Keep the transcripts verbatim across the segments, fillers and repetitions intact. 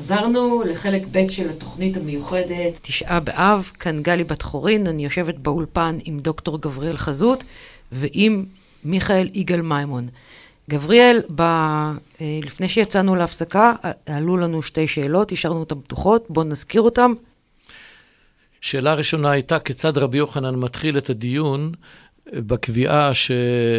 חזרנו לחלק ב' של התוכנית המיוחדת, תשעה באב, כאן גלי בת חורין, אני יושבת באולפן עם דוקטור גבריאל חזות ועם מיכאל יגאל מימון. גבריאל, ב... לפני שיצאנו להפסקה, עלו לנו שתי שאלות, השארנו אותן פתוחות, בואו נזכיר אותן. שאלה ראשונה הייתה, כיצד רבי יוחנן מתחיל את הדיון בקביעה ש...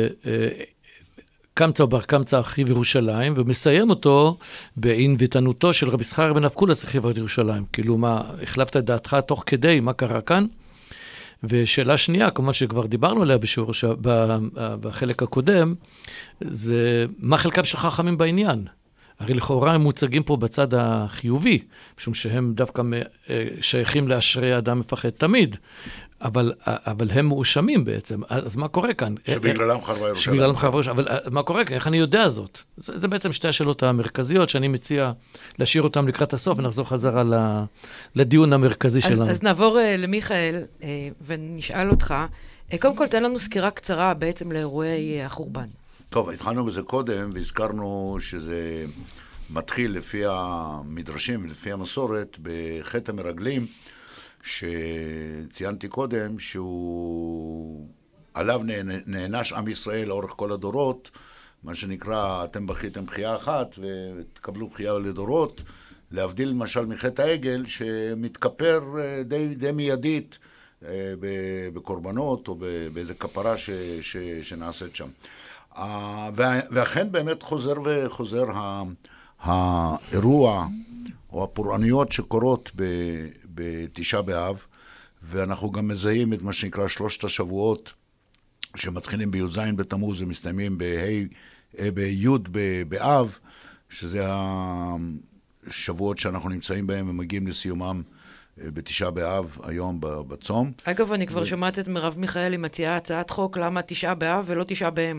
קמצא ובר קמצא אחיו ירושלים, ומסיים אותו בענוותנותו של רבי זכריה בן אבקולס אחיו ירושלים. כאילו מה, החלפת את דעתך תוך כדי, מה קרה כאן? ושאלה שנייה, כמובן שכבר דיברנו עליה בשיעור, בחלק הקודם, זה מה חלקם של חכמים בעניין? הרי לכאורה הם מוצגים פה בצד החיובי, משום שהם דווקא שייכים לאשרי אדם מפחד תמיד. אבל, אבל הם מאושמים בעצם, אז מה קורה כאן? שבגללם חרבה ירושלים. שבגללם חרבה ירושלים, אבל מה קורה כאן? איך אני יודע זאת? זה, זה בעצם שתי השאלות המרכזיות שאני מציע להשאיר אותן לקראת הסוף, ונחזור חזרה לדיון המרכזי אז, שלנו. אז נעבור uh, למיכאל uh, ונשאל אותך, uh, קודם כל תן לנו סקירה קצרה בעצם לאירועי uh, החורבן. טוב, התחלנו בזה קודם, והזכרנו שזה מתחיל לפי המדרשים ולפי המסורת בחטא המרגלים, שציינתי קודם, שהוא עליו נענש עם ישראל לאורך כל הדורות, מה שנקרא, אתם בכיתם בחייה אחת ותקבלו בחייה לדורות, להבדיל למשל מחטא העגל, שמתכפר די, די מיידית בקורבנות או באיזה כפרה ש, ש, שנעשית שם. ואכן באמת חוזר וחוזר האירוע או הפורעניות שקורות ב... בתשעה באב, ואנחנו גם מזהים את מה שנקרא שלושת השבועות, שמתחילים בי"ז בתמוז ומסתיימים בי' באב, שזה השבועות שאנחנו נמצאים בהם ומגיעים לסיומם בתשעה באב, היום בצום. אגב, אני כבר ו... שמעת את מרב מיכאלי מציעה הצעת חוק, למה תשעה באב ולא תשעה באם?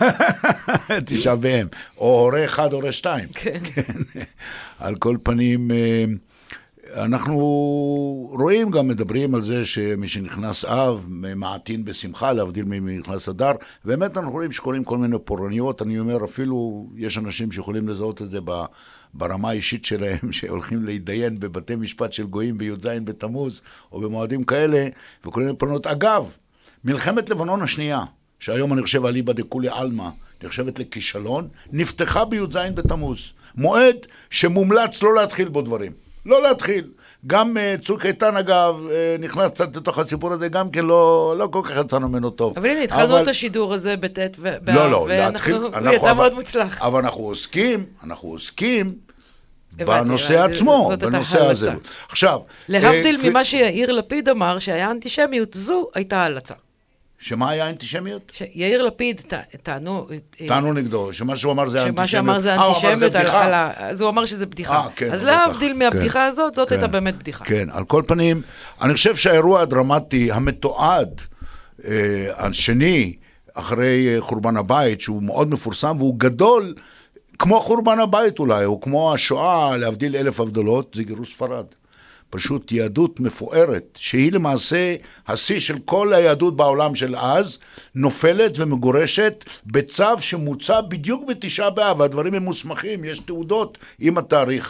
תשעה באם, או הורה אחד, הורה שתיים. כן. על כל פנים... אנחנו רואים גם, מדברים על זה שמי שנכנס אב, מעטין בשמחה, להבדיל ממי נכנס אדר, באמת אנחנו רואים שקוראים כל מיני פורעניות, אני אומר אפילו, יש אנשים שיכולים לזהות את זה ברמה האישית שלהם, שהולכים להתדיין בבתי משפט של גויים בי"ז בתמוז, או במועדים כאלה, וקוראים לפורעניות. אגב, מלחמת לבנון השנייה, שהיום אני חושב אליבא דכולי עלמא, נחשבת לכישלון, נפתחה בי"ז בתמוז, מועד שמומלץ לא להתחיל בו דברים. לא להתחיל. גם צוק איתן, אגב, נכנס קצת לתוך הסיפור הזה, גם כן לא, לא כל כך יצאנו ממנו טוב. אבל הנה, התחלנו אבל... את השידור הזה בטט ובאב, לא, לא, להתחיל, הוא יצא מאוד מוצלח. אבל אנחנו עוסקים, אנחנו עוסקים בנושא עצמו, בנושא הזה. עכשיו... להבדיל ממה שיאיר לפיד אמר, שהיה אנטישמיות, זו הייתה הלצה. שמה היה אנטישמיות? שיאיר לפיד טענו... טענו נגדו, שמה שהוא אמר זה אנטישמיות. שמה שאמר זה אנטישמיות, אז הוא אמר שזה בדיחה. אז להבדיל מהבדיחה הזאת, זאת הייתה באמת בדיחה. כן, על כל פנים, אני חושב שהאירוע הדרמטי, המתועד, השני, אחרי חורבן הבית, שהוא מאוד מפורסם, והוא גדול, כמו חורבן הבית אולי, או כמו השואה, להבדיל אלף הבדלות, זה גירוש ספרד. פשוט יהדות מפוארת, שהיא למעשה השיא של כל היהדות בעולם של אז, נופלת ומגורשת בצו שמוצא בדיוק בתשעה באב, והדברים הם מוסמכים, יש תעודות עם התאריך.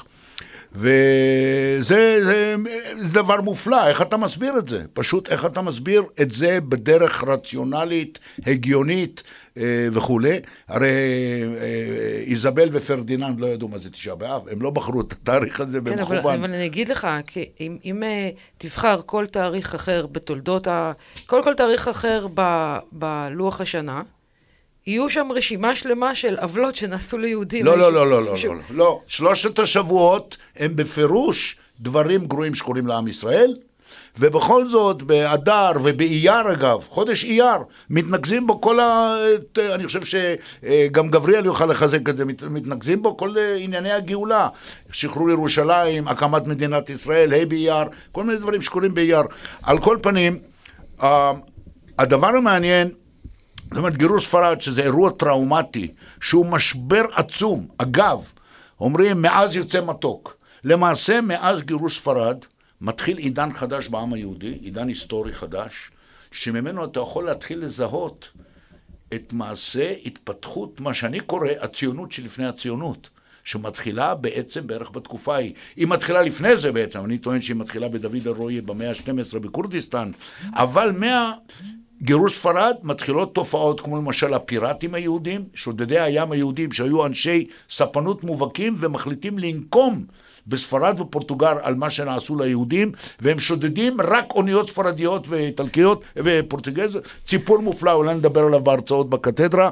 וזה זה, זה דבר מופלא, איך אתה מסביר את זה? פשוט איך אתה מסביר את זה בדרך רציונלית, הגיונית וכו'. הרי איזבל ופרדיננד לא ידעו מה זה תשעה באב, הם לא בחרו את התאריך הזה במכוון. כן, אבל, אבל אני אגיד לך, כי אם, אם תבחר כל תאריך אחר בתולדות, ה... כל כל תאריך אחר ב, בלוח השנה, יהיו שם רשימה שלמה של עוולות שנעשו ליהודים. לא, לא, לא, לא, לא, לא, לא. שלושת השבועות הם בפירוש דברים גרועים שקוראים לעם ישראל, ובכל זאת, באדר ובאייר אגב, חודש אייר, מתנגזים בו כל ה... אני חושב שגם גבריאל יוכל לחזק את זה, מתנגזים בו כל ענייני הגאולה, שחרור ירושלים, הקמת מדינת ישראל, ה' באייר, כל מיני דברים שקוראים באייר. על כל פנים, הדבר המעניין, זאת אומרת, גירוש ספרד, שזה אירוע טראומטי, שהוא משבר עצום. אגב, אומרים, מאז יוצא מתוק. למעשה, מאז גירוש ספרד, מתחיל עידן חדש בעם היהודי, עידן היסטורי חדש, שממנו אתה יכול להתחיל לזהות את מעשה התפתחות, מה שאני קורא, הציונות שלפני הציונות. שמתחילה בעצם בערך בתקופה ההיא. היא מתחילה לפני זה בעצם, אני טוען שהיא מתחילה בדוד אלרועי במאה ה-שתים עשרה בכורדיסטן, אבל מה... גירוש ספרד מתחילות תופעות כמו למשל הפיראטים היהודים, שודדי הים היהודים שהיו אנשי ספנות מובהקים ומחליטים לנקום בספרד ופורטוגל על מה שנעשו ליהודים, והם שודדים רק אוניות ספרדיות ואיטלקיות ופורטוגז, ציפור מופלא, אולי נדבר עליו בהרצאות בקתדרה,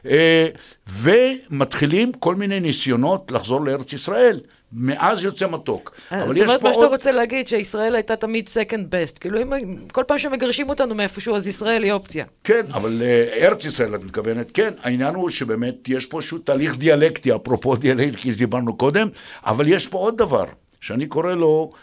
ומתחילים כל מיני ניסיונות לחזור לארץ ישראל. מאז יוצא מתוק. זאת אומרת, מה שאתה רוצה להגיד, שישראל הייתה תמיד second best, כאילו כל פעם שמגרשים אותנו מאיפשהו, אז ישראל היא אופציה. כן, אבל ארץ ישראל, את מתכוונת, כן, העניין הוא שבאמת יש פה איזשהו תהליך דיאלקטי, אפרופו דיאלקטי שדיברנו קודם, אבל יש פה עוד דבר, שאני קורא לו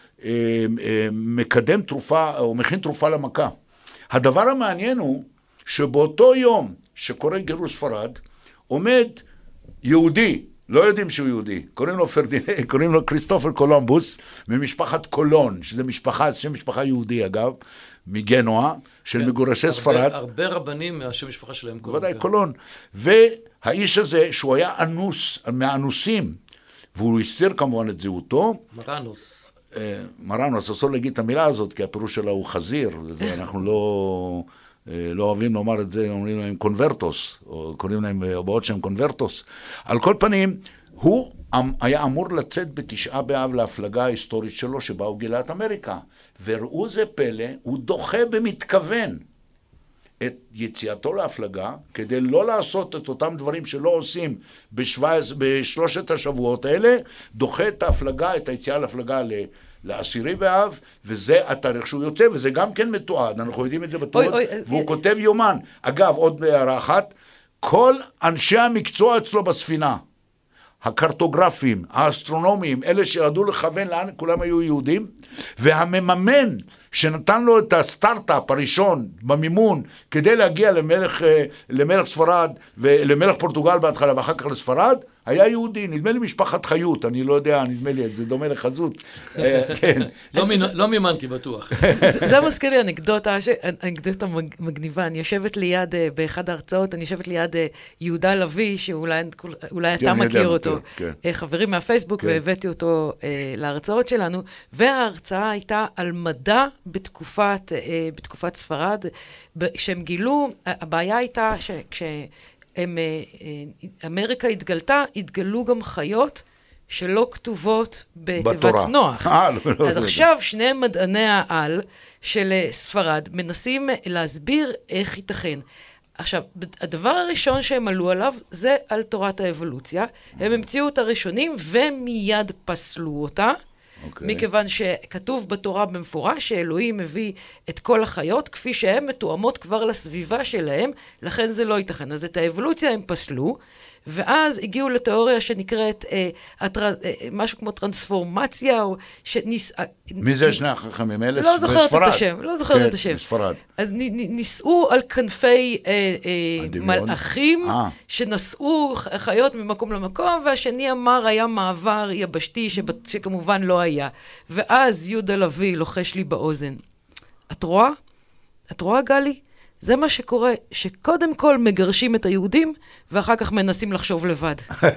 מקדם תרופה, או מכין תרופה למכה. הדבר המעניין הוא, שבאותו יום שקורה גירוש ספרד, עומד יהודי, לא יודעים שהוא יהודי, קוראים לו פרדיננד, קוראים לו כריסטופר קולומבוס, ממשפחת קולון, שזה משפחה, שם משפחה יהודי אגב, מגנואה, של מגורשי ספרד. הרבה רבנים מהשם משפחה שלהם קולון. ודאי, קולון. והאיש הזה, שהוא היה אנוס, מהאנוסים, והוא הסתיר כמובן את זהותו. מרנוס. מרנוס, אסור להגיד את המילה הזאת, כי הפירוש שלה הוא חזיר, ואנחנו לא... לא אוהבים לומר את זה, אומרים להם קונברטוס, או קוראים להם בעוד שהם קונברטוס. על כל פנים, הוא היה אמור לצאת בתשעה באב להפלגה ההיסטורית שלו, שבה הוא גילה את אמריקה. וראו זה פלא, הוא דוחה במתכוון את יציאתו להפלגה, כדי לא לעשות את אותם דברים שלא עושים בשלושת השבועות האלה, דוחה את ההפלגה, את היציאה להפלגה ל... לעשירי באב, וזה התאריך שהוא יוצא, וזה גם כן מתועד, אנחנו יודעים את זה בתועד, והוא כותב יומן. אגב, עוד הערה אחת, כל אנשי המקצוע אצלו בספינה, הקרטוגרפים, האסטרונומיים, אלה שידעו לכוון לאן, כולם היו יהודים, והמממן שנתן לו את הסטארט-אפ הראשון במימון, כדי להגיע למלך, למלך ספרד, ולמלך פורטוגל בהתחלה, ואחר כך לספרד, היה יהודי, נדמה לי משפחת חיות, אני לא יודע, נדמה לי, זה דומה לחזות. כן. לא מימנתי בטוח. זה מזכיר לי אנקדוטה, אנקדוטה מגניבה, אני יושבת ליד, באחד ההרצאות, אני יושבת ליד יהודה לוי, שאולי אתה מכיר אותו, חברים מהפייסבוק, והבאתי אותו להרצאות שלנו, וההרצאה הייתה על מדע בתקופת ספרד, שהם גילו, הבעיה הייתה שכש... הם, אמריקה התגלתה, התגלו גם חיות שלא כתובות בתיבת נוח. אה, לא, לא, אז זה עכשיו זה. שני מדעני העל של ספרד מנסים להסביר איך ייתכן. עכשיו, הדבר הראשון שהם עלו עליו זה על תורת האבולוציה. הם המציאו את הראשונים ומיד פסלו אותה. Okay. מכיוון שכתוב בתורה במפורש שאלוהים מביא את כל החיות כפי שהן מתואמות כבר לסביבה שלהם, לכן זה לא ייתכן. אז את האבולוציה הם פסלו, ואז הגיעו לתיאוריה שנקראת אה, הטר... אה, משהו כמו טרנספורמציה, או שניס... מי זה שני החכמים האלה? לא זוכרת את השם, לא זוכרת כן, את השם. בספרד. אז נ... ניסעו על כנפי אה, אה, מלאכים, אה. שנשאו חיות ממקום למקום, והשני אמר היה מעבר יבשתי, שב... שכמובן לא היה. ואז יהודה לוי לוחש לי באוזן. את רואה? את רואה, גלי? זה מה שקורה, שקודם כל מגרשים את היהודים, ואחר כך מנסים לחשוב לבד.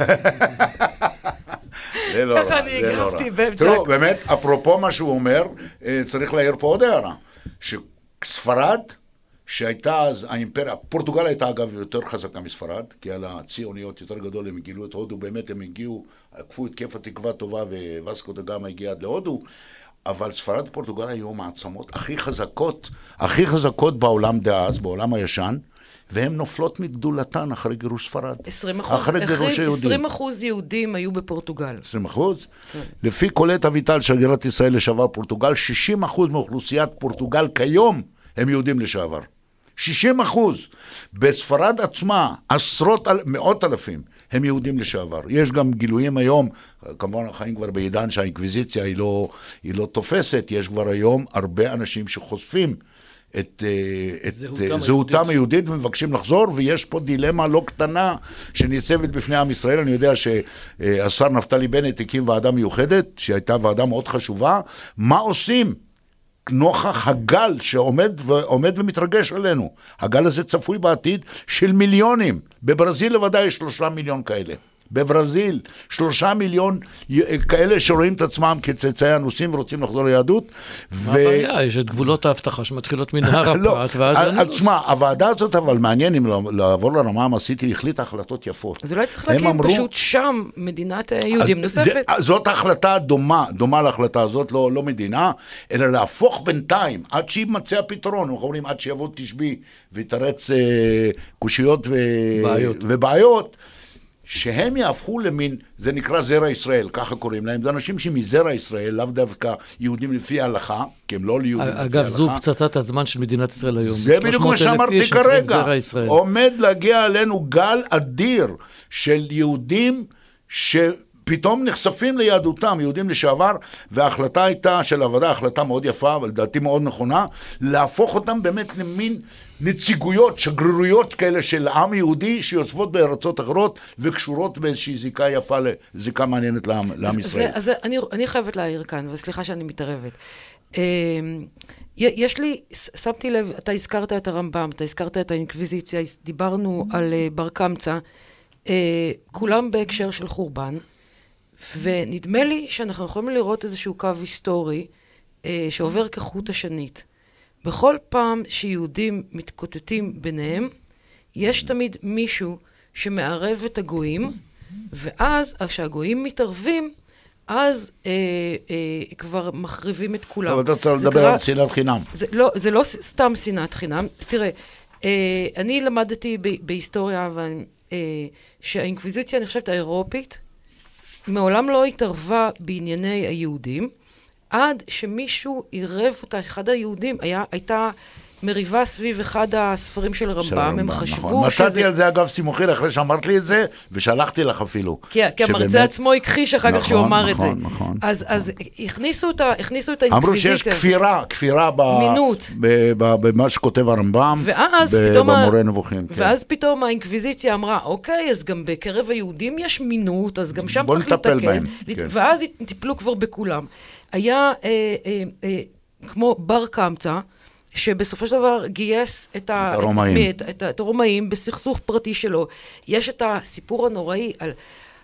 זה לא רע, ככה אני הגבתי באמצע. תראו, באמת, אפרופו מה שהוא אומר, צריך להעיר פה עוד הערה, שספרד, שהייתה אז האימפריה, פורטוגל הייתה אגב יותר חזקה מספרד, כי על הציוניות יותר גדול הם גילו את הודו, באמת הם הגיעו, עקפו את כיף התקווה טובה, וווסקו דה גאמה הגיע עד להודו, אבל ספרד ופורטוגל היו מעצמות הכי חזקות, הכי חזקות בעולם דאז, בעולם הישן, והן נופלות מגדולתן אחרי גירוש ספרד. עשרים אחוז, אחרי גירוש היהודים. עשרים אחוז יהודים היו בפורטוגל. עשרים אחוז? כן. לפי קולט אביטל, שגרירת ישראל לשעבר פורטוגל, שישים אחוז מאוכלוסיית פורטוגל כיום הם יהודים לשעבר. שישים אחוז. בספרד עצמה, עשרות, מאות אלפים, הם יהודים לשעבר. יש גם גילויים היום, כמובן החיים כבר בעידן שהאינקוויזיציה היא לא, היא לא תופסת, יש כבר היום הרבה אנשים שחושפים את, את זהותם, זהותם היהודית. היהודית ומבקשים לחזור, ויש פה דילמה לא קטנה שניצבת בפני עם ישראל. אני יודע שהשר נפתלי בנט הקים ועדה מיוחדת, שהייתה ועדה מאוד חשובה. מה עושים? נוכח הגל שעומד ועומד ומתרגש עלינו. הגל הזה צפוי בעתיד של מיליונים. בברזיל לבדי יש שלושה מיליון כאלה. בברזיל, שלושה מיליון כאלה שרואים את עצמם כצאצאי אנוסים ורוצים לחזור ליהדות. מה הבעיה? יש את גבולות ההבטחה שמתחילות מנהר הפרת ועד לנילוס. תשמע, הוועדה הזאת אבל מעניין אם לעבור לרמה המעשית, היא החליטה החלטות יפות. אז אולי צריך להקים פשוט שם מדינת יהודים נוספת. זאת החלטה דומה, דומה להחלטה הזאת, לא מדינה, אלא להפוך בינתיים, עד שימצא הפתרון, אנחנו אומרים עד שיבוא תשבי ויתרץ קושיות ובעיות, שהם יהפכו למין, זה נקרא זרע ישראל, ככה קוראים להם, זה אנשים שמזרע ישראל, לאו דווקא יהודים לפי ההלכה, כי הם לא יהודים לפי ההלכה. אגב, זו פצצת הזמן של מדינת ישראל היום. זה בדיוק מה שאמרתי כרגע. עומד להגיע עלינו גל אדיר של יהודים שפתאום נחשפים ליהדותם, יהודים לשעבר, וההחלטה הייתה של הוועדה, החלטה מאוד יפה, אבל לדעתי מאוד נכונה, להפוך אותם באמת למין נציגויות, שגרירויות כאלה של עם יהודי שיוצבות בארצות אחרות וקשורות באיזושהי זיקה יפה, זיקה מעניינת לעם, לעם ישראל. אז, אז אני, אני חייבת להעיר כאן, וסליחה שאני מתערבת. יש לי, שמתי לב, אתה הזכרת את הרמב"ם, אתה הזכרת את האינקוויזיציה, דיברנו על בר קמצא, כולם בהקשר של חורבן, ונדמה לי שאנחנו יכולים לראות איזשהו קו היסטורי שעובר כחוט השנית. בכל פעם שיהודים מתקוטטים ביניהם, יש תמיד מישהו שמערב את הגויים, ואז, כשהגויים מתערבים, אז אה, אה, כבר מחריבים את כולם. אבל אתה צריך לדבר על שנאת חינם. זה לא, זה לא סתם שנאת חינם. תראה, אה, אני למדתי ב, בהיסטוריה, ואני, אה, שהאינקוויזיציה, אני חושבת, האירופית, מעולם לא התערבה בענייני היהודים, עד שמישהו עירב אותה, אחד היהודים, היה, הייתה מריבה סביב אחד הספרים של הרמב"ם, הם חשבו נכון. שזה... מצאתי על זה אגב סימוכי, אחרי שאמרת לי את זה, ושלחתי לך אפילו. כי, כי המרצה שבאמת... עצמו הכחיש אחר כך שהוא אמר נכון, את זה. נכון, נכון. אז, נכון. אז הכניסו אותה, הכניסו את האינקוויזיציה. אמרו שיש כפירה, כפירה ב... מינות. ב... ב... במה שכותב הרמב"ם, ואז ב... פתאום במורה ה... נבוכים. כן. ואז פתאום האינקוויזיציה אמרה, אוקיי, אז גם בקרב היהודים יש מינות, אז גם שם צריך להתרכז. לת... כן. ואז טיפלו כבר בכולם. היה אה, אה, אה, כמו בר קמצא, שבסופו של דבר גייס את, ה, את, הרומאים. את, את, את הרומאים בסכסוך פרטי שלו. יש את הסיפור הנוראי על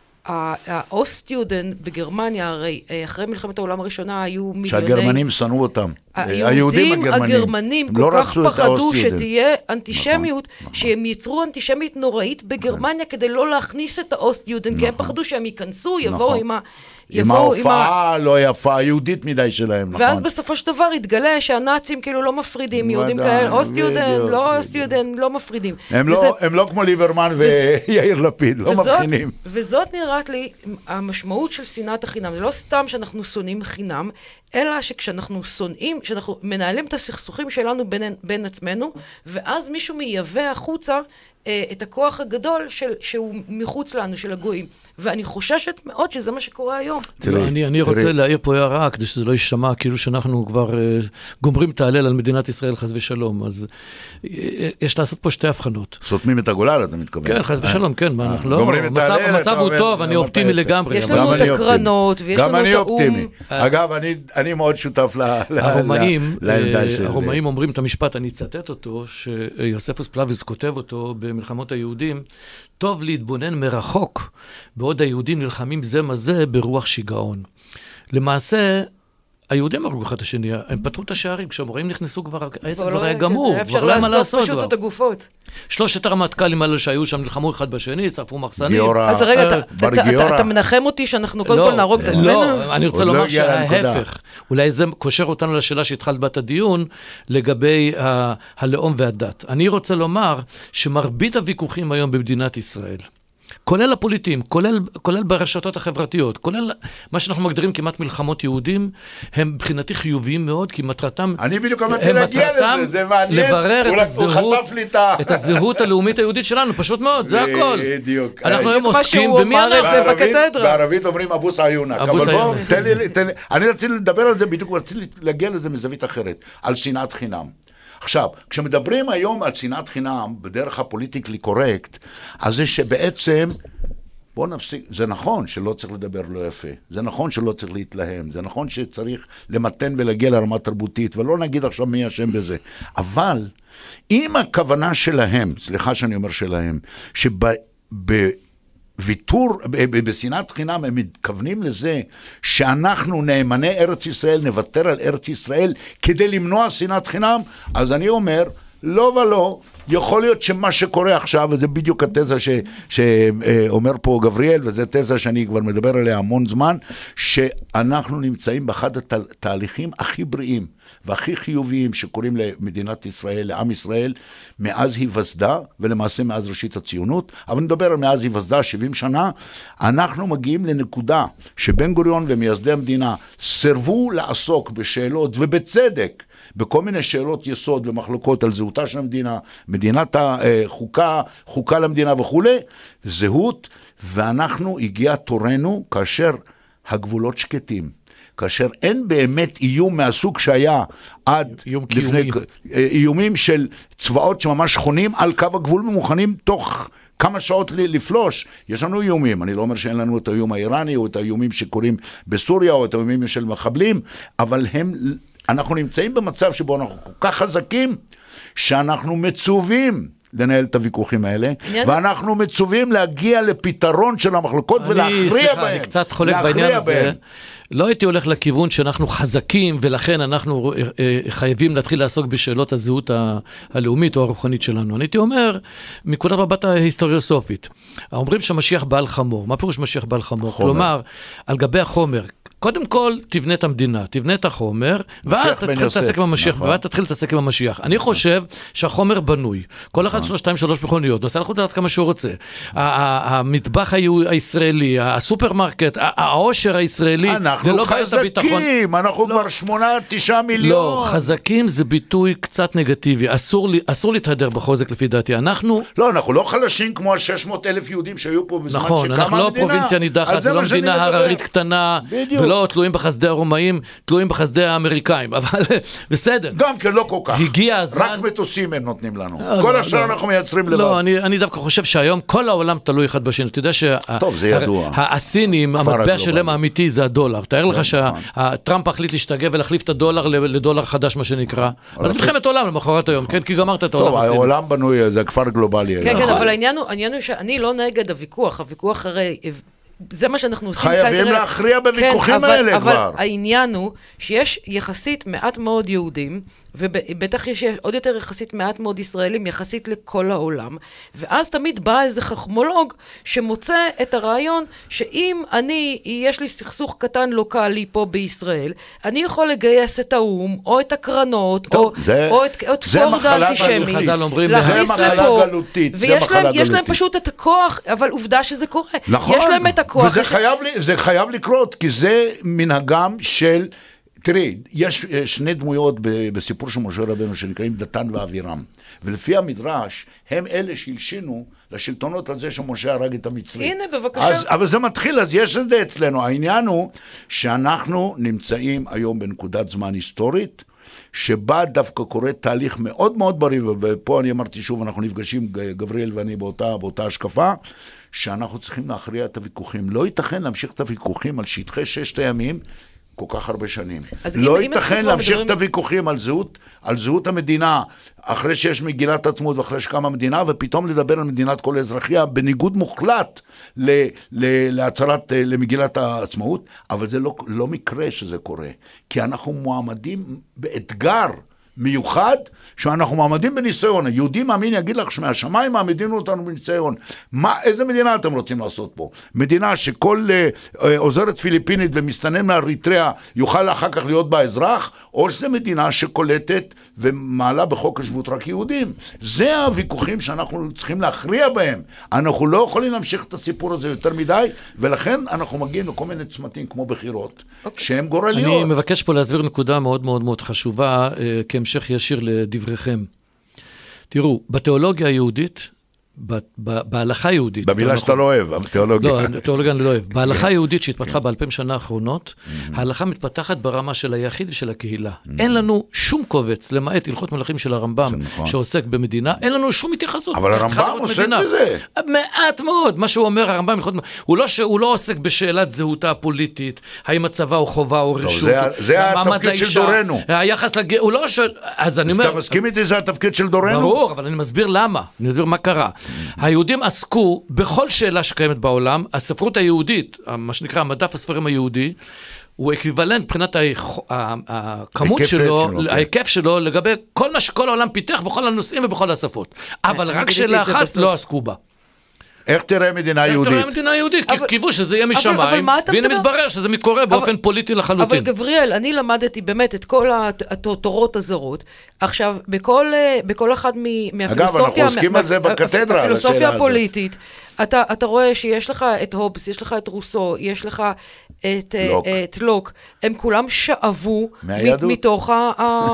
האוסט-יודן בגרמניה, הרי אחרי מלחמת העולם הראשונה היו מיליוני... שהגרמנים שנאו אותם. היהודים הגרמנים כל כך פחדו שתהיה אנטישמיות, שהם ייצרו אנטישמיות נוראית בגרמניה כדי לא להכניס את האוסט-יודן, כי הם פחדו שהם ייכנסו, יבואו עם ה... עם ההופעה לא יפה, היהודית מדי שלהם, נכון. ואז בסופו של דבר התגלה שהנאצים כאילו לא מפרידים, יהודים כאלה, אוסט-יודן, לא אוסט-יודן, לא מפרידים. הם לא כמו ליברמן ויאיר לפיד, לא מבחינים. וזאת נראית לי המשמעות של שנאת החינם. זה לא סתם שאנחנו שונאים חינם, אלא שכשאנחנו שונאים, שאנחנו מנהלים את הסכסוכים שלנו בין עצמנו, ואז מישהו מייבא החוצה את הכוח הגדול שהוא מחוץ לנו, של הגויים. ואני חוששת מאוד שזה מה שקורה היום. אני רוצה להעיר פה הערה, כדי שזה לא יישמע, כאילו שאנחנו כבר גומרים את ההלל על מדינת ישראל, חס ושלום. אז יש לעשות פה שתי הבחנות. סותמים את הגולל, אתה מתכוון? כן, חס ושלום, כן. המצב הוא טוב, אני אופטימי לגמרי. יש לנו את הקרנות, ויש לנו את האום. גם אני אופטימי. אגב, אני מאוד שותף לעמדה של... הרומאים אומרים את המשפט, אני אצטט אותו, שיוספוס פלביוס כותב אותו במלחמות היהודים, טוב להתבונן מרחוק, בעוד היהודים נלחמים זה מזה ברוח שיגעון. למעשה, היהודים הרגו אחד השני, הם פתחו את השערים, כשהמוראים נכנסו כבר, העסק כבר היה גמור, כבר לא היה מה לעשות. פשוט את הגופות. שלושת הרמטכ"לים האלה שהיו שם נלחמו אחד בשני, שרפו מחסנים. אז רגע, אתה מנחם אותי שאנחנו קודם כל נהרוג את עצמנו? לא, אני רוצה לומר שההפך. אולי זה קושר אותנו לשאלה שהתחלת בת הדיון, לגבי הלאום והדת. אני רוצה לומר שמרבית הוויכוחים היום במדינת ישראל, כולל הפוליטיים, כולל, כולל ברשתות החברתיות, כולל מה שאנחנו מגדירים כמעט מלחמות יהודים, הם מבחינתי חיוביים מאוד, כי מטרתם... אני בדיוק אמרתי להגיע לזה, זה מעניין. לברר את הזהות, את הזהות הלאומית היהודית שלנו, פשוט מאוד, זה הכל. בדיוק. אנחנו היום עוסקים במי אנחנו... בערבית אומרים אבו סעיונק. אבל בוא, תן לי, תן לי, אני רציתי לדבר על זה בדיוק, רציתי להגיע לזה מזווית אחרת, על שנאת חינם. עכשיו, כשמדברים היום על שנאת חינם בדרך הפוליטיקלי קורקט, אז זה שבעצם, בוא נפסיק, זה נכון שלא צריך לדבר לא יפה, זה נכון שלא צריך להתלהם, זה נכון שצריך למתן ולהגיע לרמה תרבותית, ולא נגיד עכשיו מי אשם בזה. אבל, אם הכוונה שלהם, סליחה שאני אומר שלהם, שב... ויתור, בשנאת חינם הם מתכוונים לזה שאנחנו נאמני ארץ ישראל, נוותר על ארץ ישראל כדי למנוע שנאת חינם, אז אני אומר, לא ולא, יכול להיות שמה שקורה עכשיו, וזה בדיוק התזה ש, שאומר פה גבריאל, וזו תזה שאני כבר מדבר עליה המון זמן, שאנחנו נמצאים באחד התהליכים הכי בריאים, והכי חיוביים שקוראים למדינת ישראל, לעם ישראל, מאז היווסדה, ולמעשה מאז ראשית הציונות, אבל נדבר על מאז היווסדה, שבעים שנה, אנחנו מגיעים לנקודה שבן גוריון ומייסדי המדינה סרבו לעסוק בשאלות, ובצדק, בכל מיני שאלות יסוד ומחלוקות על זהותה של המדינה, מדינת החוקה, חוקה למדינה וכו', זהות, ואנחנו הגיע תורנו כאשר הגבולות שקטים. כאשר אין באמת איום מהסוג שהיה עד איום לפני, איומים של צבאות שממש חונים על קו הגבול ומוכנים תוך כמה שעות לפלוש. יש לנו איומים, אני לא אומר שאין לנו את האיום האיראני או את האיומים שקורים בסוריה או את האיומים של מחבלים, אבל הם, אנחנו נמצאים במצב שבו אנחנו כל כך חזקים שאנחנו מצווים לנהל את הוויכוחים האלה, ואנחנו מצווים להגיע לפתרון של המחלוקות ולהכריע בהם. סליחה, אני קצת חולק בעניין הזה. לא הייתי הולך לכיוון שאנחנו חזקים, ולכן אנחנו חייבים להתחיל לעסוק בשאלות הזהות הלאומית או הרוחנית שלנו. אני הייתי אומר, מנקודת מבט ההיסטוריוסופית, אומרים שמשיח בעל חמור. מה פירוש משיח בעל חמור? כלומר, על גבי החומר, קודם כל, תבנה את המדינה, תבנה את החומר, ואז תתחיל להתעסק עם המשיח, ואז תתחיל להתעסק עם המשיח. אני חושב שהחומר בנוי. כל אחד שלוש, שתיים, שלוש מכוניות, נוסע לחוץ לארץ כמה שהוא רוצה. המטבח הישראלי, הסופרמרקט, העושר הישראלי, אנחנו חזקים, אנחנו כבר שמונה, תשעה מיליון. לא, חזקים זה ביטוי קצת נגטיבי. אסור להתהדר בחוזק לפי דעתי. אנחנו... לא, אנחנו לא חלשים כמו ה-שש מאות אלף יהודים שהיו פה בזמן שקמה המדינה. נכון, אנחנו לא פרובינציה נידחת, לא מדינה הררית קטנה, ולא תלויים בחסדי הרומאים, תלויים בחסדי האמריקאים, אבל בסדר. גם כן לא כל כך. הגיע הזמן... רק מטוסים הם נותנים לנו. כל השאר אנחנו מייצרים לבד. לא, אני דווקא חושב שהיום כל העולם תלוי אחד בשני. אתה יודע שהסינים, המטבע שלהם האמיתי זה הדולר. תאר לך שהטראמפ החליט להשתגע ולהחליף את הדולר לדולר חדש, מה שנקרא. אז מלחמת עולם למחרת היום, כן? כי גמרת את העולם הסיני. טוב, העולם בנוי, זה כפר גלובלי. כן, כן, אבל העניין הוא שאני לא נגד הוויכוח. הוויכוח הרי... זה מה שאנחנו עושים. חייבים להכריע בוויכוחים האלה כבר. אבל העניין הוא שיש יחסית מעט מאוד יהודים, ובטח יש עוד יותר יחסית מעט מאוד ישראלים, יחסית לכל העולם, ואז תמיד בא איזה חכמולוג שמוצא את הרעיון שאם אני, יש לי סכסוך קטן לוקלי פה בישראל, אני יכול לגייס את האום, או את הקרנות, או, זה, או את, את פורד האנטישמי, להכניס לפה, ויש להם פשוט את הכוח, אבל עובדה שזה קורה. נכון, יש להם את הכוח. וזה חייב, זה חייב לקרות, כי זה מנהגם של... תראי, יש שני דמויות בסיפור של משה רבנו שנקראים דתן ואבירם, ולפי המדרש הם אלה שהלשינו לשלטונות על זה שמשה הרג את המצרי. הנה, בבקשה. אז, אבל זה מתחיל, אז יש את זה אצלנו. העניין הוא שאנחנו נמצאים היום בנקודת זמן היסטורית, שבה דווקא קורה תהליך מאוד מאוד בריא, ופה אני אמרתי שוב, אנחנו נפגשים, גבריאל ואני באותה, באותה השקפה, שאנחנו צריכים להכריע את הוויכוחים. לא ייתכן להמשיך את הוויכוחים על שטחי ששת הימים, כל כך הרבה שנים. לא ייתכן להמשיך מדברים... את הוויכוחים על זהות, על זהות המדינה, אחרי שיש מגילת עצמאות ואחרי שקמה המדינה, ופתאום לדבר על מדינת כל אזרחיה, בניגוד מוחלט ל, ל, להצהרת, למגילת העצמאות, אבל זה לא, לא מקרה שזה קורה, כי אנחנו מועמדים באתגר מיוחד, שאנחנו מעמדים בניסיון. היהודי מאמין יגיד לך שמהשמיים מעמידים אותנו בניסיון. מה, איזה מדינה אתם רוצים לעשות פה? מדינה שכל uh, עוזרת פיליפינית ומסתנן מאריתריאה יוכל אחר כך להיות בה אזרח, או שזה מדינה שקולטת ומעלה בחוק השבות רק יהודים. זה הוויכוחים שאנחנו צריכים להכריע בהם. אנחנו לא יכולים להמשיך את הסיפור הזה יותר מדי, ולכן אנחנו מגיעים לכל מיני צמתים כמו בחירות, okay. שהם גורליות. אני מבקש פה להסביר נקודה מאוד מאוד מאוד חשובה, uh, כהמשך ישיר לדבריכם. תראו, בתיאולוגיה היהודית, בהלכה יהודית. במילה שאתה לא אוהב, התיאולוגיה. לא, התיאולוגיה אני לא אוהב. בהלכה יהודית שהתפתחה באלפיים שנה האחרונות, ההלכה מתפתחת ברמה של היחיד ושל הקהילה. אין לנו שום קובץ, למעט הלכות מלכים של הרמב"ם, שעוסק במדינה, אין לנו שום התייחסות. אבל הרמב"ם עוסק בזה. מעט מאוד, מה שהוא אומר, הרמב"ם, הוא לא עוסק בשאלת זהותה הפוליטית, האם הצבא הוא חובה או רשות. זה התפקיד של דורנו. היחס לג... הוא לא ש... אז אני אומר... אתה מסכים איתי, זה התפקיד של דורנו? ברור, אבל אני מסביר למה. אני מסביר מה קרה. היהודים עסקו בכל שאלה שקיימת בעולם, הספרות היהודית, מה שנקרא מדף הספרים היהודי, הוא אקוויוולנט מבחינת הכמות שלו, ההיקף שלו, לגבי כל מה שכל העולם פיתח בכל הנושאים ובכל השפות. אבל רק שאלה אחת לא עסקו בה. איך תראה מדינה יהודית? איך תראה מדינה יהודית? כי קיוו שזה יהיה משמיים, והנה מתברר שזה מקורה באופן פוליטי לחלוטין. אבל גבריאל, אני למדתי באמת את כל התורות הזרות. עכשיו, בכל אחד מהפילוסופיה... אגב, אנחנו עוסקים על זה בקתדרה, הפילוסופיה הפוליטית, אתה, אתה רואה שיש לך את הובס, יש לך את רוסו, יש לך את לוק, את לוק. הם כולם שאבו מתוך, ה,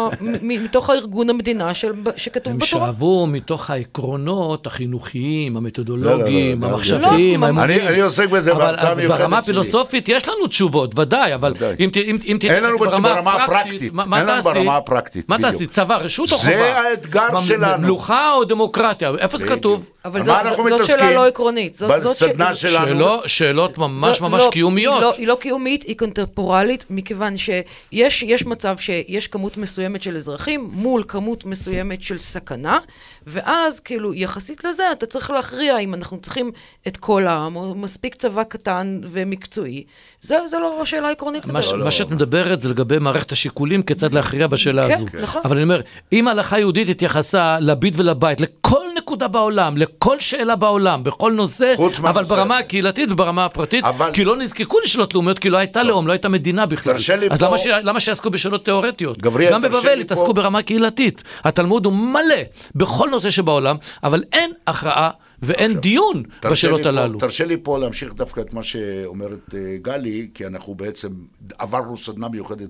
מתוך הארגון המדינה של, שכתוב הם בתורה. הם שאבו מתוך העקרונות החינוכיים, המתודולוגיים, לא, לא, לא, המחשבתיים, לא, לא, אני, אני עוסק בזה בהרצאה מיוחדת ברמה הפילוסופית יש לנו תשובות, ודאי, אבל ודאי. אם, אם, אם אין לנו ברמה הפרקטית, מה, אין לנו ברמה הפרקטית, מה תעשי? צבא, רשות או חובה? זה האתגר שלנו. מלוכה או דמוקרטיה? איפה זה כתוב? אבל זאת, זאת שאלה לא עקרונית. זאת, זאת בסדנה ש... שלנו. שאלות, שאלות ממש זאת, ממש לא, קיומיות. היא לא, היא לא קיומית, היא קונטמפורלית, מכיוון שיש יש מצב שיש כמות מסוימת של אזרחים, מול כמות מסוימת של סכנה, ואז כאילו יחסית לזה אתה צריך להכריע אם אנחנו צריכים את כל העם, או מספיק צבא קטן ומקצועי. זה, זה לא שאלה עקרונית. מה, לא, מה לא. שאת מדברת זה לגבי מערכת השיקולים, כיצד להכריע בשאלה כן, הזו. נכון. אבל אני אומר, אם ההלכה היהודית התייחסה לביט ולבית, לכל נקודה בעולם, לכל שאלה בעולם, בכל נושא, אבל ברמה הקהילתית וברמה הפרטית, אבל... כי לא נזקקו לשאלות לאומיות, כי לא הייתה לאום, לא הייתה מדינה בכלל. אז פה... למה, ש... למה שיעסקו בשאלות תיאורטיות? גבריאל, גם בבבל התעסקו פה... ברמה קהילתית. התלמוד הוא מלא בכל נושא שבעולם, אבל אין הכרעה ואין עכשיו, דיון בשאלות הללו. פה, תרשה לי פה להמשיך דווקא את מה שאומרת uh, גלי, כי אנחנו בעצם עברנו סדנה מיוחדת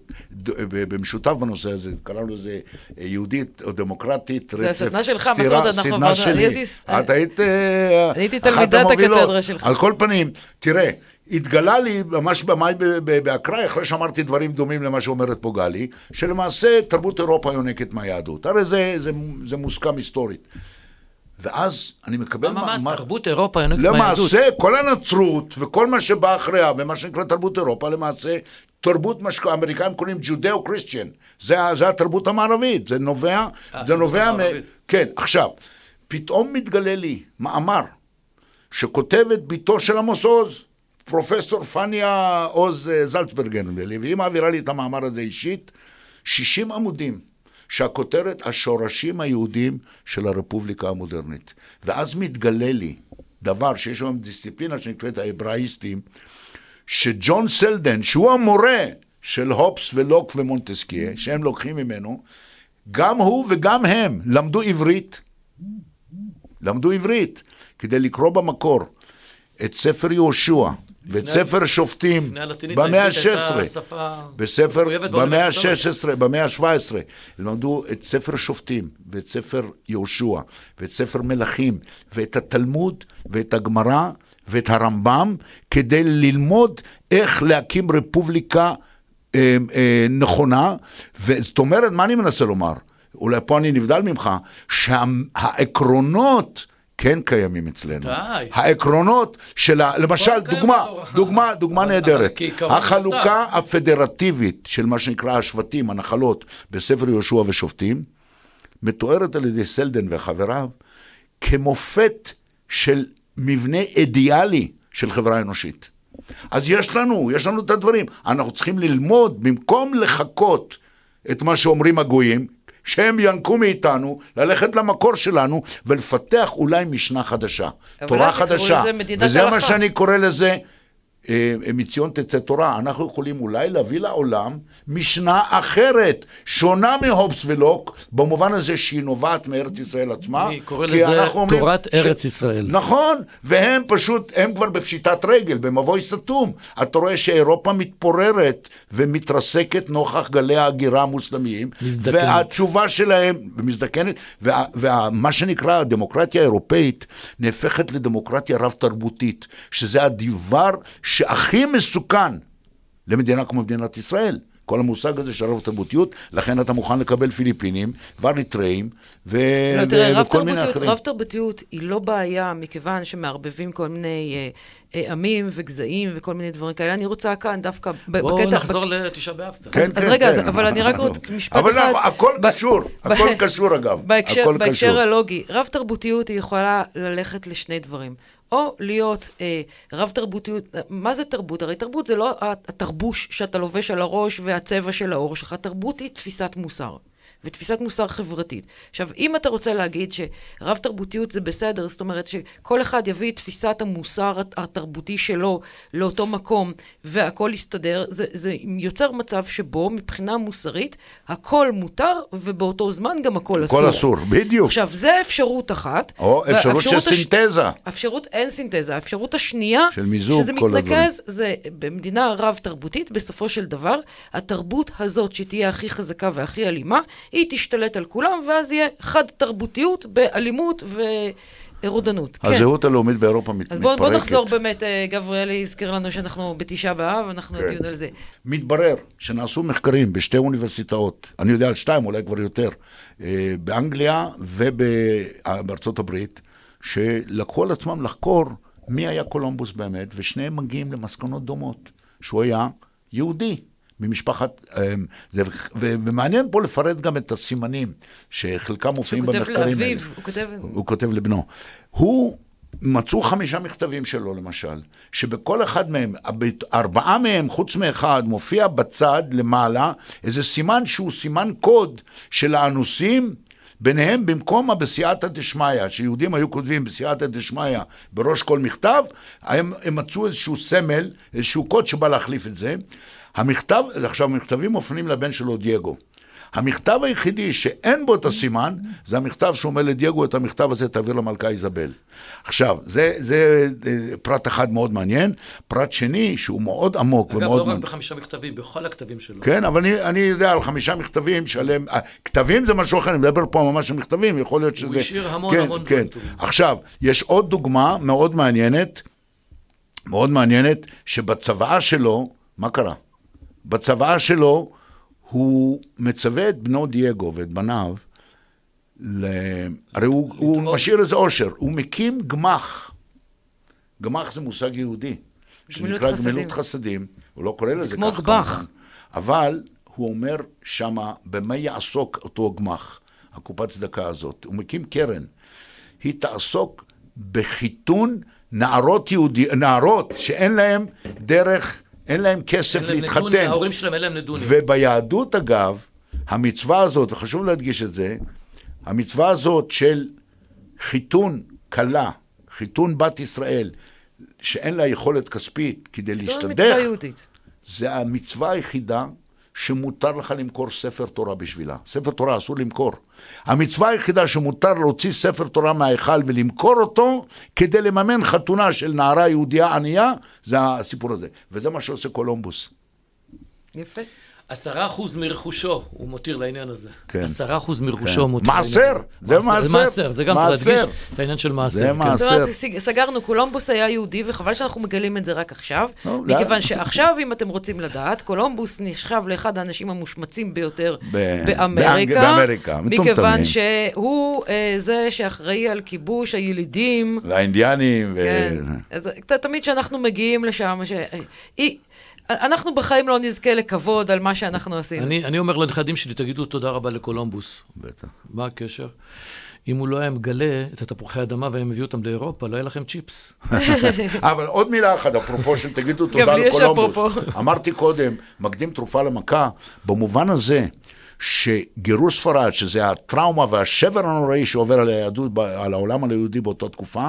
במשותף בנושא הזה, קראנו לזה יהודית או דמוקרטית, זה רצף, הסדנה שלך, סתירה, מסורת, אנחנו סדנה שלי. את היית uh, הייתי תלמידת הקתדרה שלך. על כל פנים, תראה, התגלה לי ממש במאי באקראי, אחרי שאמרתי דברים דומים למה שאומרת פה גלי, שלמעשה תרבות אירופה יונקת מהיהדות. הרי זה, זה, זה מוסכם היסטורית. ואז אני מקבל... מה, מה, תרבות אירופה יונקת מהיהדות? למעשה, כל הנצרות וכל מה שבא אחריה, ומה שנקרא תרבות אירופה, למעשה, תרבות מה שהאמריקאים קוראים ג'ודאו-קריסטיאן. זה, זה התרבות המערבית, זה נובע, זה נובע מ... כן, עכשיו, פתאום מתגלה לי מאמר שכותבת ביתו של עמוס עוז, פרופסור פניה עוז זלצברגר, והיא מעבירה לי את המאמר הזה אישית, שישים עמודים, שהכותרת השורשים היהודים של הרפובליקה המודרנית. ואז מתגלה לי דבר שיש היום דיסציפלינה שנקראת האברהיסטים, שג'ון סלדן, שהוא המורה של הופס ולוק ומונטסקיה, שהם לוקחים ממנו, גם הוא וגם הם למדו עברית, למדו עברית, כדי לקרוא במקור את ספר יהושע, ואת ספר שופטים במאה ה-שש עשרה, בספר במאה ה-שש עשרה, במאה ה-שבע עשרה, למדו את ספר שופטים, ואת ספר יהושע, ואת ספר מלכים, ואת התלמוד, ואת הגמרא, ואת הרמב"ם, כדי ללמוד איך להקים רפובליקה אה, אה, נכונה, וזאת אומרת, מה אני מנסה לומר? אולי פה אני נבדל ממך, שהעקרונות כן קיימים אצלנו. די. העקרונות של, למשל, דוגמה, דוגמה, דוגמה נהדרת. החלוקה הפדרטיבית של מה שנקרא השבטים, הנחלות, בספר יהושע ושופטים, מתוארת על ידי סלדן וחבריו, כמופת של מבנה אידיאלי של חברה אנושית. אז יש לנו, יש לנו את הדברים. אנחנו צריכים ללמוד, במקום לחכות את מה שאומרים הגויים, שהם ינקו מאיתנו, ללכת למקור שלנו, ולפתח אולי משנה חדשה, תורה חדשה. וזה מה שאני קורא לזה, מציון תצא תורה. אנחנו יכולים אולי להביא לעולם משנה אחרת, שונה מהובס ולוק, במובן הזה שהיא נובעת מארץ ישראל עצמה. אני קורא לזה תורת ארץ ישראל. נכון, והם פשוט, הם כבר בפשיטת רגל, במבוי סתום. אתה רואה שאירופה מתפוררת ומתרסקת נוכח גלי ההגירה המוסלמיים, והתשובה שלהם, ומזדקנת, ומה שנקרא הדמוקרטיה האירופאית, נהפכת לדמוקרטיה רב תרבותית, שזה הדבר שהכי מסוכן למדינה כמו מדינת ישראל. כל המושג הזה של רב תרבותיות, לכן אתה מוכן לקבל פיליפינים, ואריתראים, ו... לא, תראה, וכל מיני אחרים. רב תרבותיות היא לא בעיה, מכיוון שמערבבים כל מיני אה, אה, עמים וגזעים וכל מיני דברים כאלה. אני רוצה כאן דווקא בקטע... בואו נחזור לתשעה באב קצת. כן, אז כן, רגע, כן. אז, אבל אני רק רוצה משפט אבל אחד... אבל הכל ב- קשור, ב- הכל קשור אגב. בהקשר, הכל בהקשר קשור. הלוגי, רב תרבותיות היא יכולה ללכת לשני דברים. או להיות אה, רב תרבותיות, מה זה תרבות? הרי תרבות זה לא התרבוש שאתה לובש על הראש והצבע של האור שלך, תרבות היא תפיסת מוסר. ותפיסת מוסר חברתית. עכשיו, אם אתה רוצה להגיד שרב תרבותיות זה בסדר, זאת אומרת שכל אחד יביא את תפיסת המוסר התרבותי שלו לאותו מקום, והכל יסתדר, זה, זה יוצר מצב שבו מבחינה מוסרית, הכל מותר, ובאותו זמן גם הכל אסור. הכל אסור, בדיוק. עכשיו, זה אפשרות אחת. או אפשרות של סינתזה. אפשרות, אין סינתזה. האפשרות השנייה, של מיזוג שזה כל מתנקז, זה במדינה רב תרבותית, בסופו של דבר, התרבות הזאת שתהיה הכי חזקה והכי אלימה, היא תשתלט על כולם, ואז יהיה חד תרבותיות באלימות ורודנות. הזהות הלאומית באירופה מתפרקת. אז בואו בוא נחזור באמת, גבריאלי הזכיר לנו שאנחנו בתשעה באב, אנחנו כן. דיון על זה. מתברר שנעשו מחקרים בשתי אוניברסיטאות, אני יודע על שתיים, אולי כבר יותר, באנגליה ובארצות הברית, שלקחו על עצמם לחקור מי היה קולומבוס באמת, ושניהם מגיעים למסקנות דומות, שהוא היה יהודי. ממשפחת, זה, ומעניין פה לפרט גם את הסימנים, שחלקם מופיעים במחקרים האלה. הוא כותב לאביו, הוא כותב... הוא כותב לבנו. הוא, מצאו חמישה מכתבים שלו למשל, שבכל אחד מהם, ארבעה מהם, חוץ מאחד, מופיע בצד למעלה, איזה סימן שהוא סימן קוד של האנוסים, ביניהם במקום בסייעתא דשמיא, שיהודים היו כותבים בסייעתא דשמיא בראש כל מכתב, הם, הם מצאו איזשהו סמל, איזשהו קוד שבא להחליף את זה. המכתב, עכשיו המכתבים מופנים לבן שלו דייגו. המכתב היחידי שאין בו את הסימן, זה המכתב שאומר לדייגו, את המכתב הזה תעביר למלכה איזבל. עכשיו, זה, זה פרט אחד מאוד מעניין, פרט שני שהוא מאוד עמוק אגב, ומאוד... אגב, לא רק בחמישה מכתבים, בכל הכתבים שלו. כן, אבל אני, אני יודע על חמישה מכתבים שעליהם... כתבים זה משהו אחר, אני מדבר פה ממש על מכתבים, יכול להיות שזה... הוא השאיר המון כן, המון כן. דברים. עכשיו, יש עוד דוגמה מאוד מעניינת, מאוד מעניינת, שבצוואה שלו, מה קרה? בצוואה שלו, הוא מצווה את בנו דייגו ואת בניו, ל... הרי הוא, הוא משאיר איזה עושר, הוא מקים גמח. גמח זה מושג יהודי, שנקרא גמילות חסדים, הוא לא קורא לזה כמו כך גמח. כמובן. אבל הוא אומר שמה, במה יעסוק אותו גמח, הקופת צדקה הזאת. הוא מקים קרן, היא תעסוק בחיתון נערות יהודי, נערות שאין להם דרך... אין להם כסף אין להם להתחתן. נדון, ההורים שלהם אין להם נדונים. וביהדות אגב, המצווה הזאת, וחשוב להדגיש את זה, המצווה הזאת של חיתון קלה, חיתון בת ישראל, שאין לה יכולת כספית כדי להשתדך, זו מצווה יהודית. זה המצווה היחידה שמותר לך למכור ספר תורה בשבילה. ספר תורה אסור למכור. המצווה היחידה שמותר להוציא ספר תורה מההיכל ולמכור אותו, כדי לממן חתונה של נערה יהודיה ענייה, זה הסיפור הזה. וזה מה שעושה קולומבוס. יפה. עשרה אחוז מרכושו הוא מותיר לעניין הזה. כן. עשרה אחוז מרכושו הוא מותיר מעשר, לעניין הזה. זה מעשר. זה מעשר, זה גם צריך מעשר. להדגיש את העניין של מעשר. זה כן. מעשר. זאת אומרת, סג- סגרנו, קולומבוס היה יהודי, וחבל שאנחנו מגלים את זה רק עכשיו, לא, מכיוון לא. שעכשיו, אם אתם רוצים לדעת, קולומבוס נחשב לאחד האנשים המושמצים ביותר ב- באמריקה, באמריקה, מכיוון מטומטמים. שהוא אה, זה שאחראי על כיבוש הילידים. והאינדיאנים, ו... כן. אז ת- תמיד שאנחנו מגיעים לשם, ש... היא... אנחנו בחיים לא נזכה לכבוד על מה שאנחנו עשינו. אני, אני אומר לנכדים שלי, תגידו תודה רבה לקולומבוס. בטח. מה הקשר? אם הוא לא היה מגלה את התפוחי האדמה והם הביאו אותם לאירופה, לא היה לכם צ'יפס. אבל עוד מילה אחת, אפרופו של תגידו גם תודה לי יש לקולומבוס. אפרופו. אמרתי קודם, מקדים תרופה למכה, במובן הזה שגירוש ספרד, שזה הטראומה והשבר הנוראי שעובר על היהדות, על העולם היהודי באותה תקופה,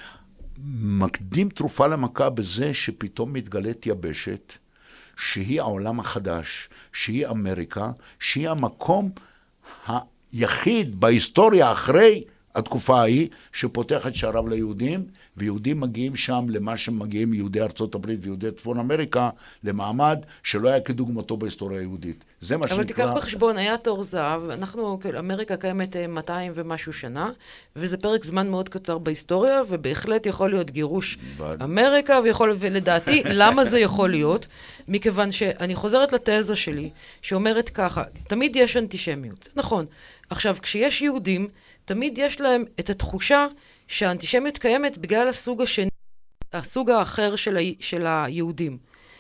מקדים תרופה למכה בזה שפתאום מתגלית יבשת, שהיא העולם החדש, שהיא אמריקה, שהיא המקום היחיד בהיסטוריה אחרי התקופה ההיא שפותח את שעריו ליהודים, ויהודים מגיעים שם למה שמגיעים יהודי ארצות הברית ויהודי צפון אמריקה, למעמד שלא היה כדוגמתו בהיסטוריה היהודית. זה מה שנקרא... אבל תיקח בחשבון, היה תור זהב, אנחנו, אמריקה קיימת מאתיים ומשהו שנה, וזה פרק זמן מאוד קצר בהיסטוריה, ובהחלט יכול להיות גירוש אמריקה, ויכול, ולדעתי, למה זה יכול להיות? מכיוון שאני חוזרת לתזה שלי, שאומרת ככה, תמיד יש אנטישמיות, זה נכון. עכשיו, כשיש יהודים, תמיד יש להם את התחושה שהאנטישמיות קיימת בגלל הסוג השני, הסוג האחר של, ה, של היהודים.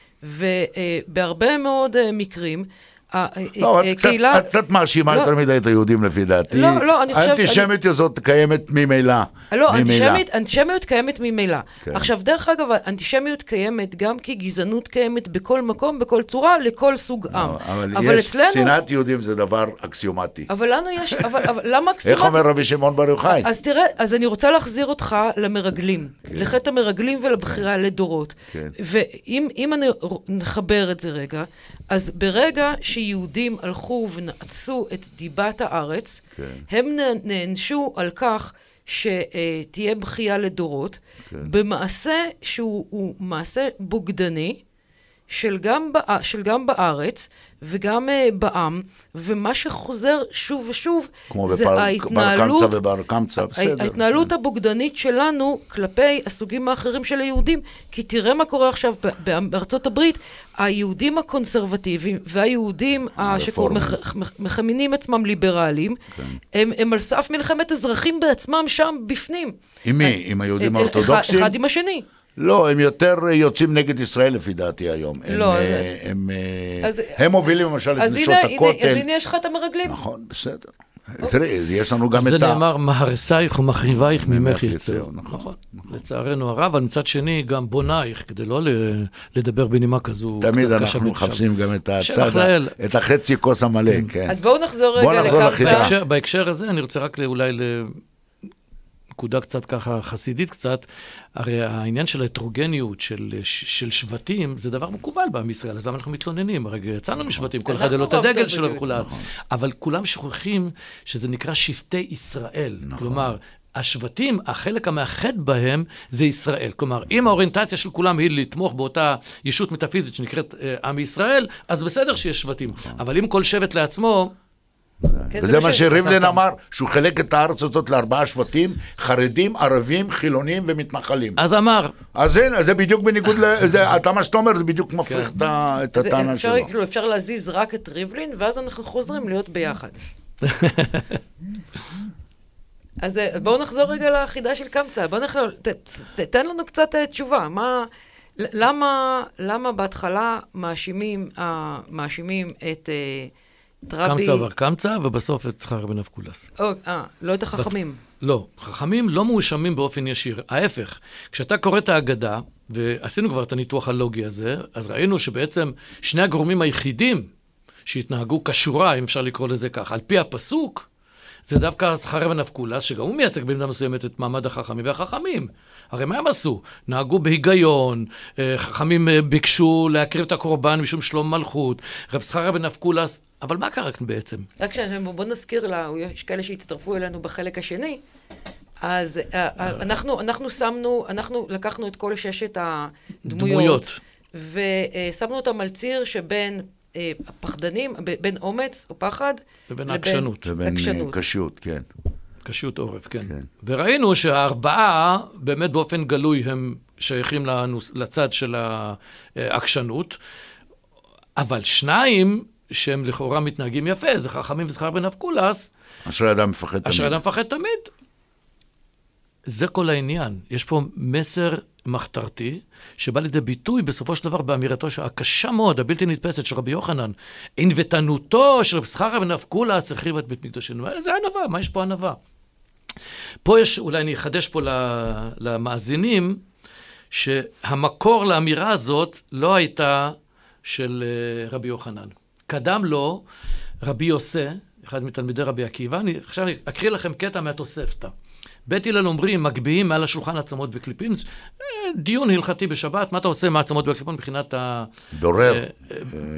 ובהרבה מאוד מקרים, לא, את קצת מאשימה יותר מדי את היהודים לפי דעתי. לא, לא, אני חושב... האנטישמיות הזאת קיימת ממילא. לא, אנטישמיות קיימת ממילא. עכשיו, דרך אגב, האנטישמיות קיימת גם כי גזענות קיימת בכל מקום, בכל צורה, לכל סוג עם. אבל יש, שנאת יהודים זה דבר אקסיומטי. אבל לנו יש, אבל למה אקסיומטי? איך אומר רבי שמעון בר יוחאי? אז תראה, אז אני רוצה להחזיר אותך למרגלים, לחטא המרגלים ולבחירה לדורות. ואם אני נחבר את זה רגע, אז ברגע שיהודים הלכו ונעצו את דיבת הארץ, כן. הם נענשו על כך שתהיה בכייה לדורות, כן. במעשה שהוא מעשה בוגדני, של גם, בא, של גם בארץ וגם uh, בעם, ומה שחוזר שוב ושוב, זה בפר, ההתנהלות, ובר קמצא, בסדר. ההתנהלות כן. הבוגדנית שלנו כלפי הסוגים האחרים של היהודים, כי תראה מה קורה עכשיו בארצות הברית, היהודים הקונסרבטיביים והיהודים שמכמינים עצמם ליברליים, כן. הם, הם על סף מלחמת אזרחים בעצמם שם בפנים. עם מי? עם היהודים האורתודוקסים? אחד עם השני. לא, הם יותר יוצאים נגד ישראל לפי דעתי היום. לא, הם, זה... הם, אז... הם מובילים למשל את נשות הנה, הכותל. הנה, אז הנה יש לך את המרגלים. נכון, בסדר. תראה, יש לנו גם את ה... זה נאמר, מהרסייך ומחריבייך ממך יצאו. נכון. לצערנו הרב, אבל מצד שני גם בונייך, כדי לא לדבר בנימה כזו קצת קשה. תמיד אנחנו מחפשים גם את הצד, את החצי כוס המלא. אז בואו נחזור רגע לקמצא. בהקשר הזה, אני רוצה רק אולי נקודה קצת ככה, חסידית קצת, הרי העניין של ההטרוגניות של, של שבטים, זה דבר מקובל בעם ישראל, אז אנחנו מתלוננים, הרי יצאנו משבטים, כל אחד זה לא את הדגל שלו וכולם, אבל כולם שוכחים שזה נקרא שבטי ישראל, כלומר, השבטים, החלק המאחד בהם זה ישראל. כלומר, אם האוריינטציה של כולם היא לתמוך באותה ישות מטאפיזית שנקראת עם ישראל, אז בסדר שיש שבטים. אבל אם כל שבט לעצמו... וזה מה שריבלין אמר, שהוא חילק את הארץ הזאת לארבעה שבטים, חרדים, ערבים, חילונים ומתנחלים. אז אמר. אז הנה, זה בדיוק בניגוד, אתה מה שאתה אומר, זה בדיוק מפריך את הטענה שלו. אפשר להזיז רק את ריבלין, ואז אנחנו חוזרים להיות ביחד. אז בואו נחזור רגע לחידה של קמצא. בואו נחזור, תתן לנו קצת תשובה. מה, למה, למה בהתחלה מאשימים, מאשימים את... קמצא בר קמצא, ובסוף את זכריה בן אבקולס. אה, לא את החכמים. לא, חכמים לא מואשמים באופן ישיר. ההפך, כשאתה קורא את ההגדה, ועשינו כבר את הניתוח הלוגי הזה, אז ראינו שבעצם שני הגורמים היחידים שהתנהגו כשורה, אם אפשר לקרוא לזה כך, על פי הפסוק, זה דווקא זכריה בן אבקולס, שגם הוא מייצג במידה מסוימת את מעמד החכמים והחכמים. הרי מה הם עשו? נהגו בהיגיון, חכמים ביקשו להקריב את הקורבן משום שלום מלכות, רב זכריה בן אבקולס, אבל מה קרה כאן בעצם? רק בוא נזכיר לה, יש כאלה שהצטרפו אלינו בחלק השני, אז אנחנו, אנחנו שמנו, אנחנו לקחנו את כל ששת הדמויות, ושמנו אותם על ציר שבין הפחדנים, בין אומץ או פחד, לבין עקשנות. לבין קשיות, כן. קשיות עורף, כן. כן. וראינו שהארבעה, באמת באופן גלוי, הם שייכים לנוס, לצד של העקשנות, אבל שניים, שהם לכאורה מתנהגים יפה, זה חכמים וזכריה בן אבקולס. אשר אדם מפחד תמיד. אשר אדם מפחד תמיד. זה כל העניין. יש פה מסר מחתרתי, שבא לידי ביטוי בסופו של דבר באמירתו הקשה מאוד, הבלתי נתפסת של רבי יוחנן, ענוותנותו של זכריה בן אבקולס החריבה את בית מקדשנו. זה ענווה, מה יש פה ענווה? פה יש, אולי אני אחדש פה למאזינים, שהמקור לאמירה הזאת לא הייתה של רבי יוחנן. קדם לו רבי יוסי, אחד מתלמידי רבי עקיבא, אני עכשיו אקריא לכם קטע מהתוספתא. בית הלל אומרים, מגביהים מעל השולחן עצמות וקליפין, דיון הלכתי בשבת, מה אתה עושה מעצמות וקליפין מבחינת ה... דורר.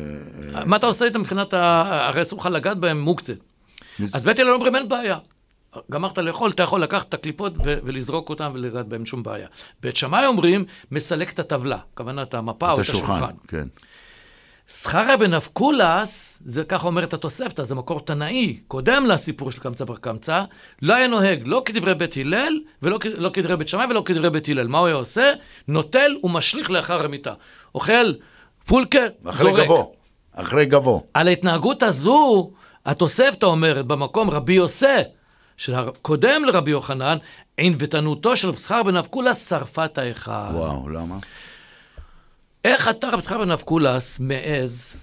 מה אתה עושה איתם מבחינת ה... הרי אסור לך לגעת בהם מוקצה. אז בית הלל אומרים, אין בעיה. גמרת לאכול, אתה יכול לקחת את הקליפות ו- ולזרוק אותם ולגעת בהם שום בעיה. בית שמאי אומרים, מסלק את הטבלה, כוונה את המפה או את השולחן. כן. סחרא בנפקולס, זה ככה אומרת התוספתא, זה מקור תנאי, קודם לסיפור של קמצא בר קמצא, לא היה נוהג, לא כדברי בית הלל, ולא לא כדברי בית שמאי ולא כדברי בית הלל. מה הוא היה עושה? נוטל ומשליך לאחר המיטה. אוכל פולקה, אחרי זורק. גבו, אחרי גבו. על ההתנהגות הזו, התוספתא אומרת, במקום רבי יוסי, שקודם לרבי יוחנן, ענוותנותו של רבי יששכר בן אבקולס שרפת האחד. וואו, למה? איך אתה, רבי יששכר בן אבקולס, מעז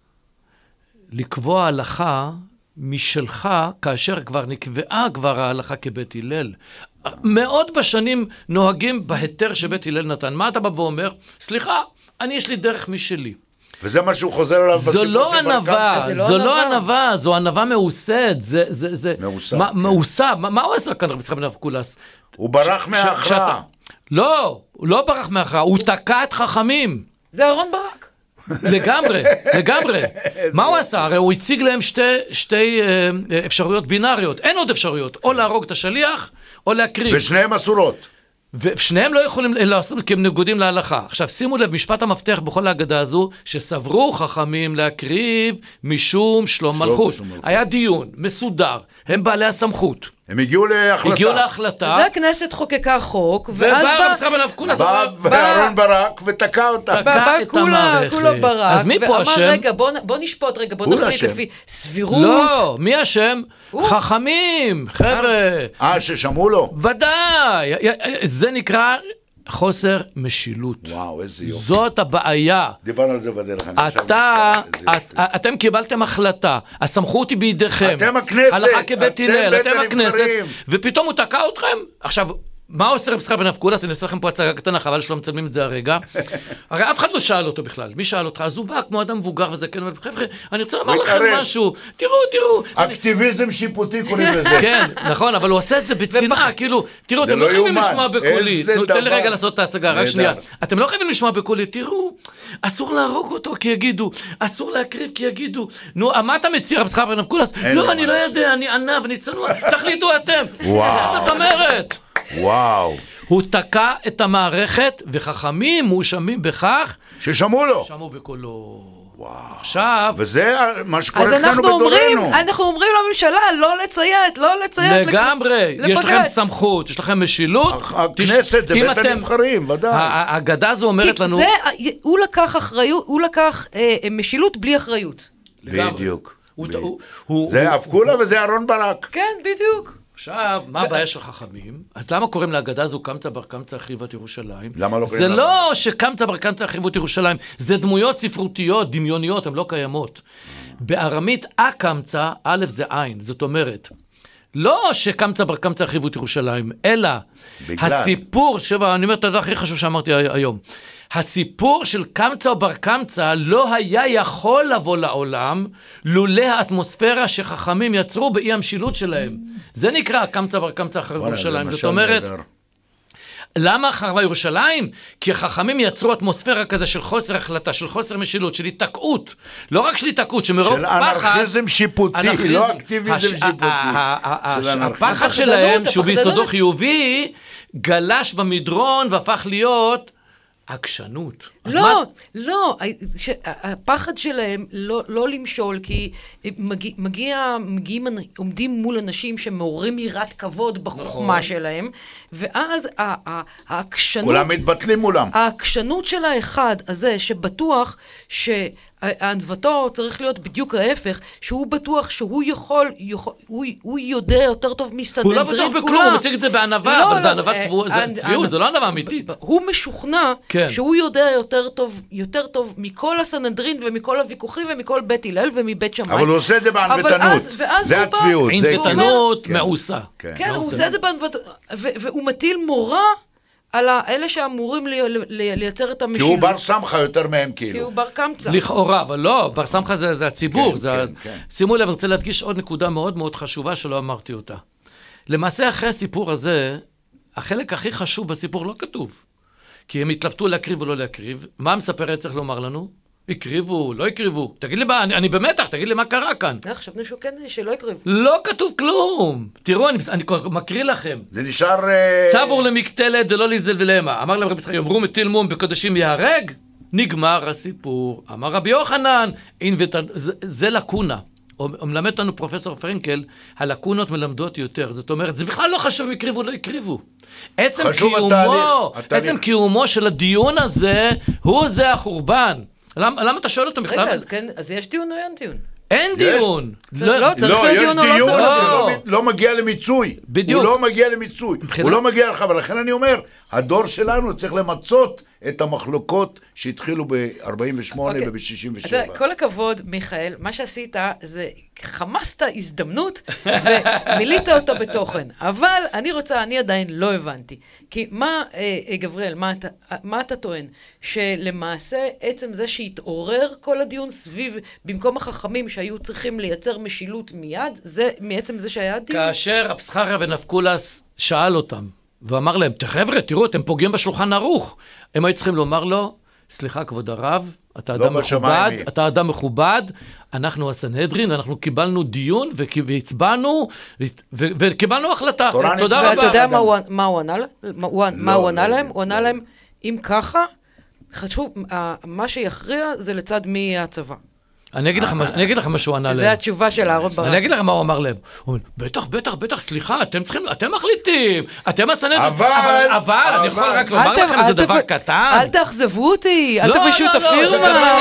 לקבוע הלכה משלך, כאשר כבר נקבעה כבר ההלכה כבית הלל? מאוד בשנים נוהגים בהיתר שבית הלל נתן. מה אתה בא ואומר? סליחה, אני יש לי דרך משלי. וזה מה שהוא חוזר עליו בסיפור זו לא ענווה, זו לא ענווה, זו ענווה מעוסד, זה, זה, זה, מעוסד, מה, כן. מעוסד, מה, מה הוא עשה כאן רבי יששכר בן אבקולס? הוא ברח מההכרעה. לא, הוא לא ברח מההכרעה, הוא תקע את חכמים. זה אהרון ברק. לגמרי, לגמרי. מה הוא עשה? הרי הוא הציג להם שתי, שתי אה, אפשרויות בינאריות, אין עוד אפשרויות, או להרוג את השליח, או להקריב. ושניהם אסורות. ושניהם לא יכולים לעשות כי הם נגודים להלכה. עכשיו שימו לב, משפט המפתח בכל ההגדה הזו, שסברו חכמים להקריב משום שלום מלכות. היה דיון, מסודר, הם בעלי הסמכות. הם הגיעו להחלטה. הגיעו להחלטה. זה הכנסת חוקקה חוק, ואז ובא רבי בא... יששכר בן אבקולס. בא אהרון ברק ותקע אותה. בא את כולה, המערכת. כולה ברק, אז מי פה ואמר, אשם? רגע, בוא, בוא נשפוט, רגע, בוא הוא נחליט אשם. לפי סבירות. לא, מי אשם? חכמים, חבר'ה. אה, ששמעו לו? ודאי. זה נקרא חוסר משילות. וואו, איזה יופי. זאת הבעיה. דיברנו על זה בדרך. אני עכשיו אתה, נזכר, איזה את, אתם קיבלתם החלטה, הסמכות היא בידיכם. אתם הכנסת, הלכה כבית אתם הלל, בית אתם הכנסת, הנבחרים. ופתאום הוא תקע אתכם. עכשיו, מה עושה רבי יששכר בן אבקולס? אני אעשה לכם פה הצגה קטנה, חבל שלא מצלמים את זה הרגע. הרי אף אחד לא שאל אותו בכלל. מי שאל אותך? אז הוא בא כמו אדם מבוגר וזה כן, חבר'ה, אני רוצה לומר לכם מתערב. משהו. תראו, תראו. אקטיביזם שיפוטי קוראים לזה. כן, נכון, אבל הוא עושה את זה בצנעה, כאילו, תראו, זה אתם לא לא חייבים יאומן. לשמוע בקולי. איזה נו, תן לי דבר. רגע לעשות את ההצגה, רק נהדר. שנייה. אתם לא חייבים לשמוע בקולי, תראו, אסור להרוג אותו כי יגידו, אסור להקריב כי יגידו. נו, מה אתה מציע, רבי יששכר בן אבקולס? אין לא, לו אני מה לא יודע, אני ענב, אני צנוע, תחליטו אתם. וואו. מה זאת אומרת? וואו. הוא תקע את המערכת, וחכמים מואשמים בכך, ששמעו לו. שמעו בקולו. עכשיו, וזה מה אז שקורה אצלנו אנחנו אומרים, בדורנו. אנחנו אומרים לממשלה, לא לציית, לא לציית. לגמרי, לבג"ץ. יש לכם סמכות, יש לכם משילות. הכנסת זה אם בית אתם- הנבחרים, ודאי. ההגדה הזו אומרת כי לנו... זה, הוא לקח אחריות, הוא לקח אה, משילות בלי אחריות. לגמרי. בדיוק. הוא- הוא- הוא- זה הוא- אבקולה וזה אהרון ברק. כן, בדיוק. עכשיו, מה הבעיה של חכמים? אז למה קוראים להגדה הזו קמצא בר קמצא החריבת ירושלים? למה לא קוראים זה לה? לא שקמצא בר קמצא החריבות ירושלים, זה דמויות ספרותיות, דמיוניות, הן לא קיימות. בארמית הקמצא, א' זה עין, זאת אומרת, לא שקמצא בר קמצא החריבות ירושלים, אלא בגלל. הסיפור, שבא, אני אומר את הדבר הכי חשוב שאמרתי היום, הסיפור של קמצא או בר קמצא לא היה יכול לבוא לעולם לולא האטמוספירה שחכמים יצרו באי המשילות שלהם. זה נקרא קמצא בר קמצא החריב וואלה, זה ירושלים. זאת משל אומרת, נהדר. למה חרבה ירושלים? כי החכמים יצרו אטמוספירה כזה של חוסר החלטה, של חוסר משילות, של התעקעות. לא רק של התעקעות, שמרוב של פחד... אנרכיזם שיפוטי, אנרכיזם. לא אקטיביזם הש- שיפוטי. ה- ה- ה- של הש- אנרכיזם. הפחד הפחדנות, שלהם, שהוא הפחדנות. ביסודו חיובי, גלש במדרון והפך להיות עקשנות. אז לא, מה- לא, ש- הפחד שלהם לא, לא למשול, כי מגיע, מגיע, מגיעים, עומדים מול אנשים שמעוררים יראת כבוד בחוכמה שלהם, ואז ה- ה- העקשנות... כולם מתבטלים מולם. העקשנות של האחד הזה, שבטוח שהענוותו צריך להיות בדיוק ההפך, שהוא בטוח שהוא יכול, יכול הוא, הוא יודע יותר טוב מסנהדרין הוא כולם. לא בטוח בכלום, הוא מציג את זה בענווה, לא, אבל זה לא, ענווה אה, צבוע- זה אה, צביעות, אה, זה לא ענווה אמיתית. הוא משוכנע כן. שהוא יודע יותר טוב, יותר טוב מכל הסנהדרין ומכל הוויכוחים ומכל בית הלל ומבית שמאי. אבל הוא עושה את זה אבל בענוותנות. אז- ואז זה הוא בא- הצביעות. זה- ענוותנות כן. מעושה. כן. כן, לא הוא עושה עושה את זה בענוות... ו- והוא מטיל מורא על אלה שאמורים לי- לי- לייצר את כי המשילות. הוא בר סמכה יותר מהם כי כאילו. הוא בר קמצא. לכאורה, אבל לא, בר סמכה זה, זה הציבור. כן, זה, כן, כן. שימו לב, אני רוצה להדגיש עוד נקודה מאוד מאוד חשובה שלא אמרתי אותה. למעשה, אחרי הסיפור הזה, החלק הכי חשוב בסיפור לא כתוב. כי הם התלבטו להקריב או לא להקריב. מה המספרת צריך לומר לנו? הקריבו, לא הקריבו. תגיד לי מה, אני, אני במתח, תגיד לי מה קרה כאן. חשבנו שהוא כן, שלא הקריב. לא כתוב כלום. תראו, אני, אני מקריא לכם. זה נשאר... סבור למקטלת, זה לא ליזל ולמה. אמר להם רבי יצחק, יאמרו מטיל מום בקודשים יהרג, נגמר הסיפור. אמר רבי יוחנן, זה, זה לקונה. או מלמד אותנו פרופסור פרנקל, הלקונות מלמדות יותר. זאת אומרת, זה בכלל לא חשוב אם יקריבו או לא יקריבו. עצם קיומו, התהליך, התהליך. עצם קיומו של הדיון הזה, הוא זה החורבן. למה, למה אתה שואל אותו בכלל? רגע, אז כן, אז יש דיון או אין דיון? אין דיון. לא, צריך להיות דיון או לא צריך להיות דיון. לא מגיע למיצוי. בדיוק. הוא לא מגיע למיצוי. הוא לא מגיע לך, ולכן אני אומר, הדור שלנו צריך למצות את המחלוקות שהתחילו ב-ארבעים ושמונה וב-שישים ושבע. כל הכבוד, מיכאל, מה שעשית זה חמסת הזדמנות ומילאת אותו בתוכן. אבל אני רוצה, אני עדיין לא הבנתי. כי מה, גבריאל, מה אתה, מה אתה טוען? שלמעשה עצם זה שהתעורר כל הדיון סביב, במקום החכמים שהיו צריכים לייצר משילות מיד, זה מעצם זה שהיה דיון? כאשר אבסחריה בן אבקולס שאל אותם, ואמר להם, חבר'ה, תראו, אתם פוגעים בשולחן ערוך. הם היו צריכים לומר לו, סליחה, כבוד הרב, אתה אדם מכובד, אתה אדם מכובד, אנחנו הסנהדרין, אנחנו קיבלנו דיון והצבענו, וקיבלנו החלטה. תודה רבה. ואתה יודע מה הוא ענה להם? מה הוא ענה להם? הוא ענה להם, אם ככה, חשוב, מה שיכריע זה לצד מי הצבא. אני אגיד לך, אני אגיד לך מה שהוא ענה להם. שזה התשובה של אהרון ברק. אני אגיד לך מה הוא אמר להם. הוא אומר, בטח, בטח, בטח, סליחה, אתם צריכים, אתם מחליטים, אתם הסנהדרין. אבל, אבל, אני יכול רק לומר לכם, זה דבר קטן. אל תאכזבו אותי, אל תבשו את הפירמה.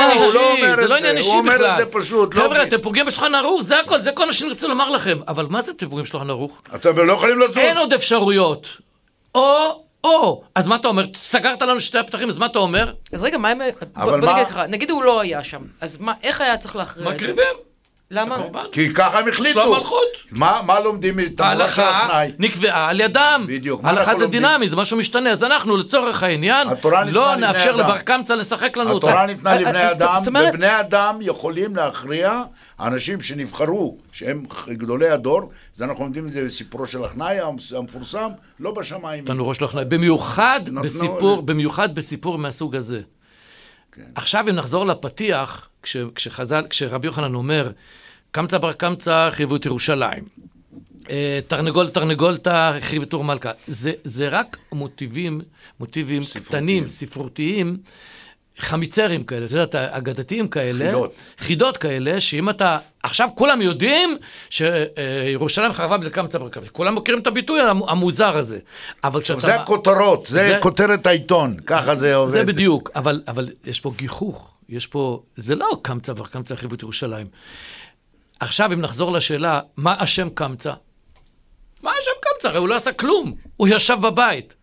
זה לא עניין אישי בכלל. הוא אומר את זה פשוט. חבר'ה, אתם פוגעים בשולחן ערוך, זה הכל, זה כל מה שאני רוצה לומר לכם. אבל מה זה אתם פוגעים בשולחן ערוך? אתם לא יכולים לזוז. אין עוד אפשרויות. או... או, אז מה אתה אומר? סגרת לנו שתי הפתחים, אז מה אתה אומר? אז רגע, מה הם... בוא נגיד ככה, נגיד הוא לא היה שם, אז איך היה צריך להכריע את זה? מקריבים. למה? כי ככה הם החליטו. שלום מלכות. מה לומדים איתם? ההלכה נקבעה על ידם. בדיוק. ההלכה זה דינמי, זה משהו משתנה. אז אנחנו לצורך העניין, לא נאפשר לבר קמצא לשחק לנו אותה. התורה ניתנה לבני אדם, ובני אדם יכולים להכריע האנשים שנבחרו, שהם גדולי הדור, זה אנחנו יודעים, זה סיפורו של אחנאי המפורסם, לא בשמיים. תנורו של אחנאי, במיוחד בסיפור, במיוחד בסיפור מהסוג הזה. עכשיו אם נחזור לפתיח, כשחז"ל, כשרבי יוחנן אומר, קמצא בר קמצא חייבו את ירושלים, תרנגול תרנגולתא החריב את אור מלכה, זה, זה רק מוטיבים, מוטיבים קטנים, ספרותיים, חמיצרים כאלה, אתה יודעת, אגדתיים כאלה, חידות. חידות כאלה, שאם אתה, עכשיו כולם יודעים שירושלים חרבה בגלל קמצא בר קמצא, כולם מכירים את הביטוי המוזר הזה. אבל כשאתה... זה הכותרות, זה, זה כותרת העיתון, ככה זה עובד. זה בדיוק, אבל, אבל יש פה גיחוך, יש פה, זה לא קמצא בר קמצא חרבו את ירושלים. עכשיו אם נחזור לשאלה, מה השם קמצא? מה השם קמצא? הרי הוא לא עשה כלום, הוא ישב בבית.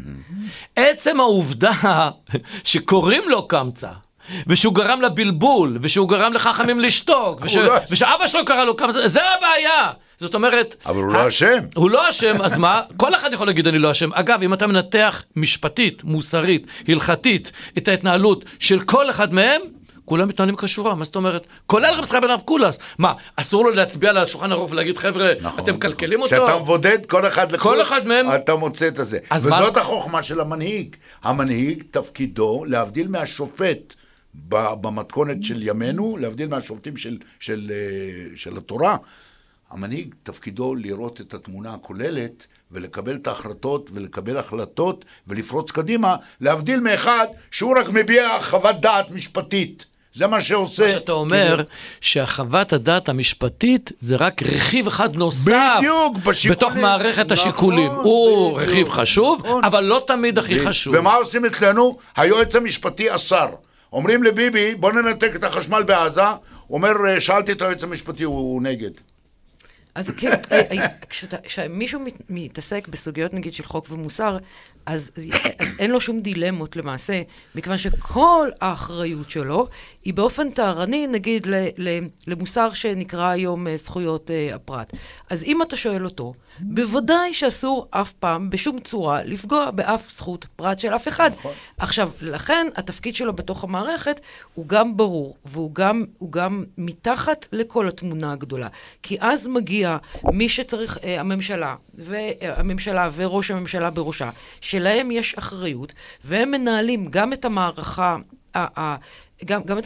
עצם העובדה שקוראים לו קמצא, ושהוא גרם לבלבול, ושהוא גרם לחכמים לשתוק, ושאבא שלו קרא לו קמצא, זה הבעיה. זאת אומרת... אבל הוא לא אשם. הוא לא אשם, אז מה? כל אחד יכול להגיד אני לא אשם. אגב, אם אתה מנתח משפטית, מוסרית, הלכתית, את ההתנהלות של כל אחד מהם, כולם מתנהלים כשורה, מה זאת אומרת? כולל רבי יצחק בן אבקולס. מה, אסור לו להצביע על השולחן ערוך ולהגיד, חבר'ה, אתם מקלקלים אותו? כשאתה מבודד כל אחד לחוד, כל אחד מהם... אתה מוצא את הזה. וזאת החוכמה של המנהיג. המנהיג, תפקידו, להבדיל מהשופט במתכונת של ימינו, להבדיל מהשופטים של, של, של התורה, המנהיג, תפקידו לראות את התמונה הכוללת, ולקבל את ההחלטות, ולקבל החלטות, ולפרוץ קדימה, להבדיל מאחד שהוא רק מביע חוות דעת משפטית. זה מה שעושה... מה שאתה אומר, כאילו... שהחוות הדעת המשפטית זה רק רכיב אחד נוסף בדיוק, בתוך מערכת נכון, השיקולים. הוא בדיוק, רכיב חשוב, נכון. אבל לא תמיד הכי בדיוק. חשוב. ומה עושים אצלנו? היועץ המשפטי אסר. אומרים לביבי, בוא ננתק את החשמל בעזה, אומר, שאלתי את היועץ המשפטי, הוא נגד. אז כשמישהו מתעסק בסוגיות נגיד של חוק ומוסר, אז, אז אין לו שום דילמות למעשה, מכיוון שכל האחריות שלו היא באופן טהרני, נגיד, ל, ל, למוסר שנקרא היום זכויות uh, הפרט. אז אם אתה שואל אותו, בוודאי שאסור אף פעם, בשום צורה, לפגוע באף זכות פרט של אף אחד. נכון. עכשיו, לכן התפקיד שלו בתוך המערכת הוא גם ברור, והוא גם, הוא גם מתחת לכל התמונה הגדולה. כי אז מגיע מי שצריך, uh, הממשלה, והממשלה וראש הממשלה בראשה, שלהם יש אחריות, והם מנהלים גם את המערכה, גם, גם את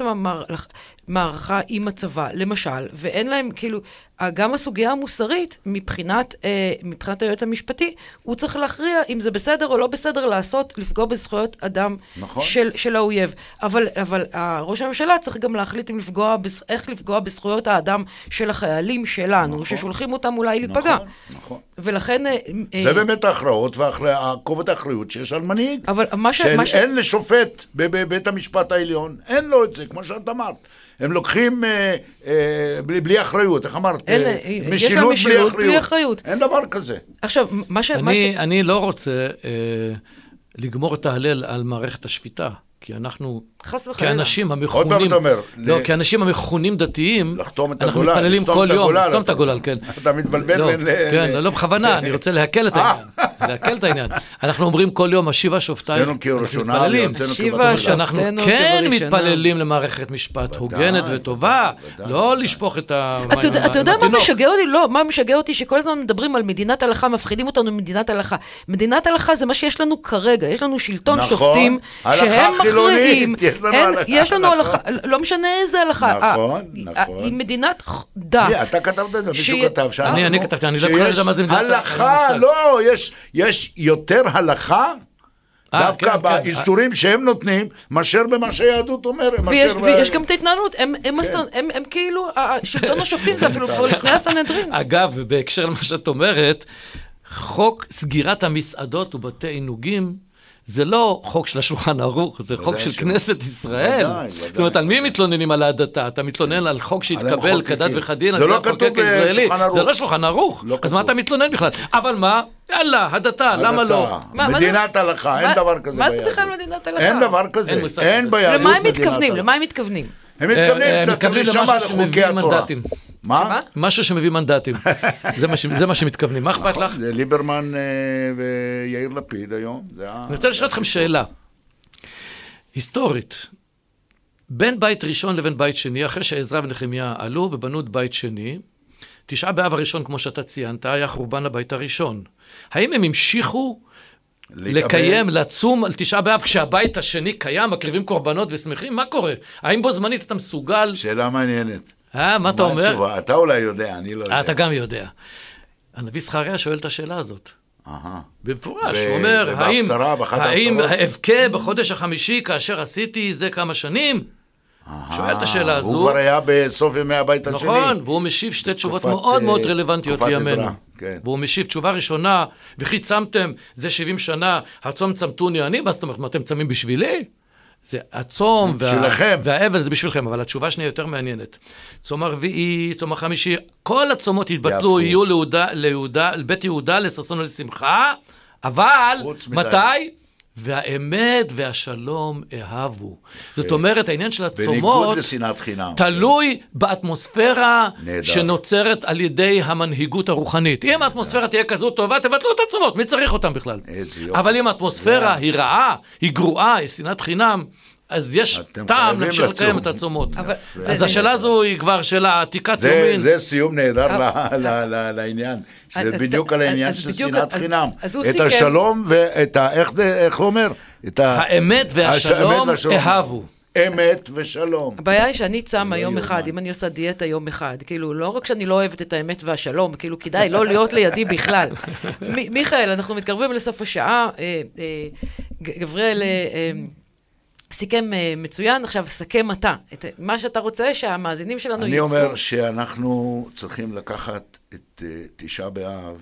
המערכה עם הצבא, למשל, ואין להם, כאילו, גם הסוגיה המוסרית, מבחינת, אה, מבחינת היועץ המשפטי, הוא צריך להכריע אם זה בסדר או לא בסדר לעשות, לפגוע בזכויות אדם נכון. של, של האויב. אבל, אבל ראש הממשלה צריך גם להחליט אם לפגוע, איך לפגוע בזכויות האדם של החיילים שלנו, נכון. ששולחים אותם אולי להיפגע. נכון, נכון. ולכן... זה באמת ההכרעות והכובד האחריות שיש על מנהיג. אבל מה ש... שאין מה ש... לשופט בבית המשפט העליון, אין לו את זה, כמו שאת אמרת. הם לוקחים אה, אה, בלי, בלי אחריות, איך אמרת? אין, אה, יש משילות, משילות בלי, אחריות. בלי אחריות. אין דבר כזה. עכשיו, מה ש... אני, מה ש... אני לא רוצה אה, לגמור את ההלל על מערכת השפיטה. כי אנחנו, חס וחלילה. כאנשים עוד פעם המכונים, אתה אומר, לא, ל- כאנשים המכונים דתיים, לחתום את אנחנו הגולל, מתפללים לסתום כל את יום, הגולל, לסתום את אתה- הגולל, כן. אתה מתבלבל לא, בין... ל- כן, ל- לא בכוונה, אני רוצה להקל את העניין, להקל את העניין. אנחנו אומרים כל יום, השיבה שופטייך, הוצאנו כראשונה, מתפללים. הוצאנו שיבה כבראשונה. שאנחנו שופטינו כן כבראשונה. מתפללים למערכת משפט הוגנת וטובה, ודאי, לא ודאי. לשפוך את ה... אז אתה יודע- אתה יודע מה משגע אותי? לא, מה משגע אותי? שכל הזמן מדברים על מדינת הלכה, מפחידים אותנו ממדינת הלכה. מדינת הלכה זה מה שיש לנו כרגע, יש לנו שלטון נכון, שופטים, הלכה שהם חילונית, מכריעים. יש לנו אין- הלכה, יש לנו נכון. הלכה, לא משנה איזה הלכה. נכון, אה, נכון. היא מדינת דת. מי, אתה כתבת את זה, מישהו שהיא- כתב שם. אני- אני כתבתי, אני לא בכלל יודע מה זה מדינת הלכה, הלכה. לא, יש- יש יותר הלכה, אה, דווקא כן, כן. באיסורים שהם נותנים, מאשר במה שהיהדות אומרת. ויש, מאשר- ויש גם את ההתנהלות, הם, הם, כן. הם, הם, הם כאילו, שלטון השופטים זה אפילו כבר לפני הסנהדרין. אגב, בהקשר למה שאת אומרת, חוק סגירת המסעדות ובתי עינוגים, זה לא חוק של השולחן ערוך, זה חוק של שלא. כנסת ישראל. ודאי, ודאי. זאת אומרת, על מי מתלוננים על ההדתה? אתה מתלונן על חוק שהתקבל המחוקקים. כדת וכדין, זה על לא ידי כתוב המחוקק הישראלי. בשולחן ערוך. זה לא שולחן ערוך. לא אז מה כתוב. אתה מתלונן בכלל? אבל מה? יאללה, הדתה, למה לא? הדתה, מה- מה מדינת זה- הלכה, אין מה- דבר כזה מה זה ביהדות. בכלל מדינת הלכה? אין דבר כזה, אין מושג אין כזה. ביהדות למה הם מדינת מתכוונים? הלכה. למה הם מתכוונים? הם אה, מתכוונים, אה, אתה מתכוונים צריך להישמע למשהו לחוקי שמביא התורה. מנדטים. מה? משהו שמביא מנדטים. זה מה ש- זה מה שמתכוונים. מה אכפת לך? זה ליברמן אה, ויאיר לפיד היום. זה ה- אני רוצה לשאול אתכם שאלה. היסטורית, בין בית ראשון לבין בית שני, אחרי שעזרא ונחמיה עלו ובנו את בית שני, תשעה באב הראשון, כמו שאתה ציינת, היה חורבן הבית הראשון. האם הם המשיכו להתאבל? לקיים, לצום על תשעה באב, כשהבית השני קיים, מקריבים קורבנות ושמחים? מה קורה? האם בו זמנית אתה מסוגל? שאלה מעניינת. אה, מה אתה אומר? התשובה? אתה אולי יודע, אני לא יודע. אה, אתה גם יודע. הנביא זכריה שואל את השאלה הזאת. אהה. במפורש, ו- הוא אומר, האם, ובהפטרה, באחת האם ההפטרות? אבכה בחודש החמישי כאשר עשיתי זה כמה שנים? שואל את השאלה הזו. הוא כבר היה בסוף ימי הבית השני. נכון, והוא משיב שתי תשובות תקופת, מאוד אה, מאוד רלוונטיות תקופת לימינו. עזרא, כן. והוא משיב תשובה ראשונה, וכי צמתם, זה שבעים שנה, הצום צמתוני אני, מה זאת אומרת, מה אתם צמים בשבילי? זה הצום וה... בשבילכם. והאבל זה בשבילכם, אבל התשובה השנייה יותר מעניינת. צום הרביעי, צום החמישי, כל הצומות יתבטלו, יהפכו. יהיו ליהודה, ליהודה, לבית יהודה, לששון ולשמחה, אבל חוץ מדי. מתי? והאמת והשלום אהבו. זאת אומרת, העניין של בניגוד הצומות לשנאת חינם. תלוי באטמוספירה נהדר. שנוצרת על ידי המנהיגות הרוחנית. אם האטמוספירה תהיה כזו טובה, תבטלו את העצומות, מי צריך אותם בכלל? איזה יופי. אבל אם האטמוספירה היא רעה, היא גרועה, היא שנאת חינם, אז יש אתם טעם חייבים להמשיך לצום. לקיים את העצומות. אבל זה- אז זה- השאלה הזו היא כבר שאלה עתיקת זה, יומין. זה סיום נהדר ל- ל- ל- לעניין, שזה אז- בדיוק אז- על העניין אז של בדיוק- שנאת אז- חינם. אז הוא את סיכם- השלום ואת ה... איך זה, איך הוא אומר? את ה... האמת והשלום האמת והשלום. אהבו. אמת ושלום. הבעיה היא שאני צמה לא יום אחד, יאומן. אם אני עושה דיאטה יום אחד, כאילו, לא רק שאני לא אוהבת את האמת והשלום, כאילו, כדאי לא להיות לידי בכלל. מ- מיכאל, אנחנו מתקרבים לסוף השעה, אה, אה, ג- גבריאל אה, אה, סיכם אה, מצוין, עכשיו סכם אתה, את מה שאתה רוצה שהמאזינים שלנו אני יצאו. אומר שאנחנו צריכים לקחת את אה, תשעה באב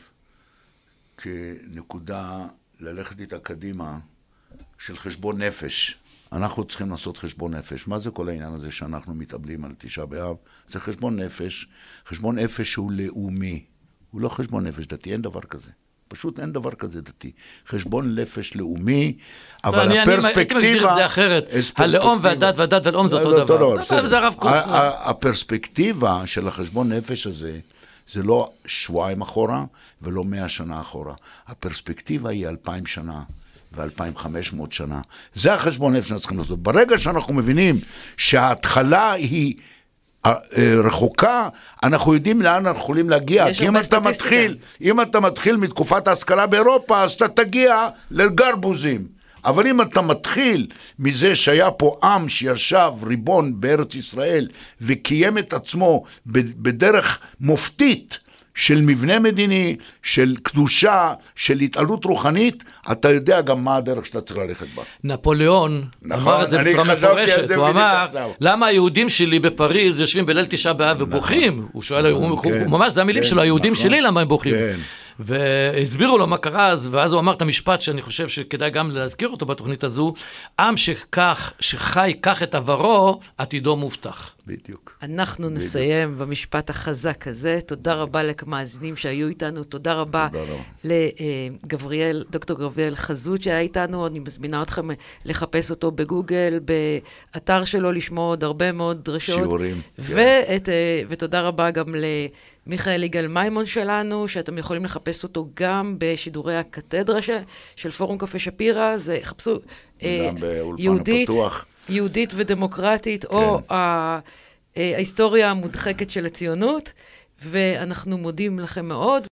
כנקודה ללכת איתה קדימה של חשבון נפש. אנחנו צריכים לעשות חשבון נפש. מה זה כל העניין הזה שאנחנו מתאבלים על תשעה באב? זה חשבון נפש. חשבון נפש הוא לאומי. הוא לא חשבון נפש דתי, אין דבר כזה. פשוט אין דבר כזה דתי. חשבון נפש לאומי, אבל אני- אני הייתי הפרספקטיבה... מגדיר את זה אחרת. הלאום והדת והדת והלאום זה אותו דבר. זה- זה הרב קוק. ה- ה- הפרספקטיבה של החשבון נפש הזה, זה לא שבועיים אחורה ולא מאה שנה אחורה. הפרספקטיבה היא אלפיים שנה ואלפיים וחמש מאות שנה. זה החשבון נפש שאנחנו צריכים לעשות. ברגע שאנחנו מבינים שההתחלה היא אה, רחוקה, אנחנו יודעים לאן אנחנו יכולים להגיע. יש כי אם הרבה אתה סטטיסטיקה. מתחיל, אם אתה מתחיל מתקופת ההשכלה באירופה, אז אתה תגיע לגרבוזים. אבל אם אתה מתחיל מזה שהיה פה עם שישב ריבון בארץ ישראל, וקיים את עצמו בדרך מופתית, של מבנה מדיני, של קדושה, של התעלות רוחנית, אתה יודע גם מה הדרך שאתה צריך ללכת בה. נפוליאון נכון, אמר את זה אני בצורה חשבתי על מפורשת, זה הוא בדיוק אמר, עכשיו. למה היהודים שלי בפריז יושבים בליל תשעה באב ובוכים? הוא שואל, הוא- כן, הוא- ממש, זה המילים כן, שלו, היהודים נכון. שלי למה הם בוכים? כן. והסבירו לו מה קרה אז, ואז הוא אמר את המשפט שאני חושב שכדאי גם להזכיר אותו בתוכנית הזו, עם שכך, שחי כך את עברו, עתידו מובטח. בדיוק. אנחנו נסיים במשפט החזק הזה. תודה רבה למאזינים שהיו איתנו, תודה רבה תודה רבה. לגבריאל, דוקטור גבריאל חזות שהיה איתנו, אני מזמינה אתכם לחפש אותו בגוגל, באתר שלו לשמוע עוד הרבה מאוד דרשות. שיעורים. ואת, ותודה רבה גם למיכאל יגאל מימון שלנו, שאתם יכולים לחפש אותו גם בשידורי הקתדרה ש, של פורום קפה שפירא, זה חפשו אה, גם באולפן יהודית, הפתוח. יהודית ודמוקרטית, או ה- ההיסטוריה המודחקת של הציונות, ואנחנו מודים לכם מאוד.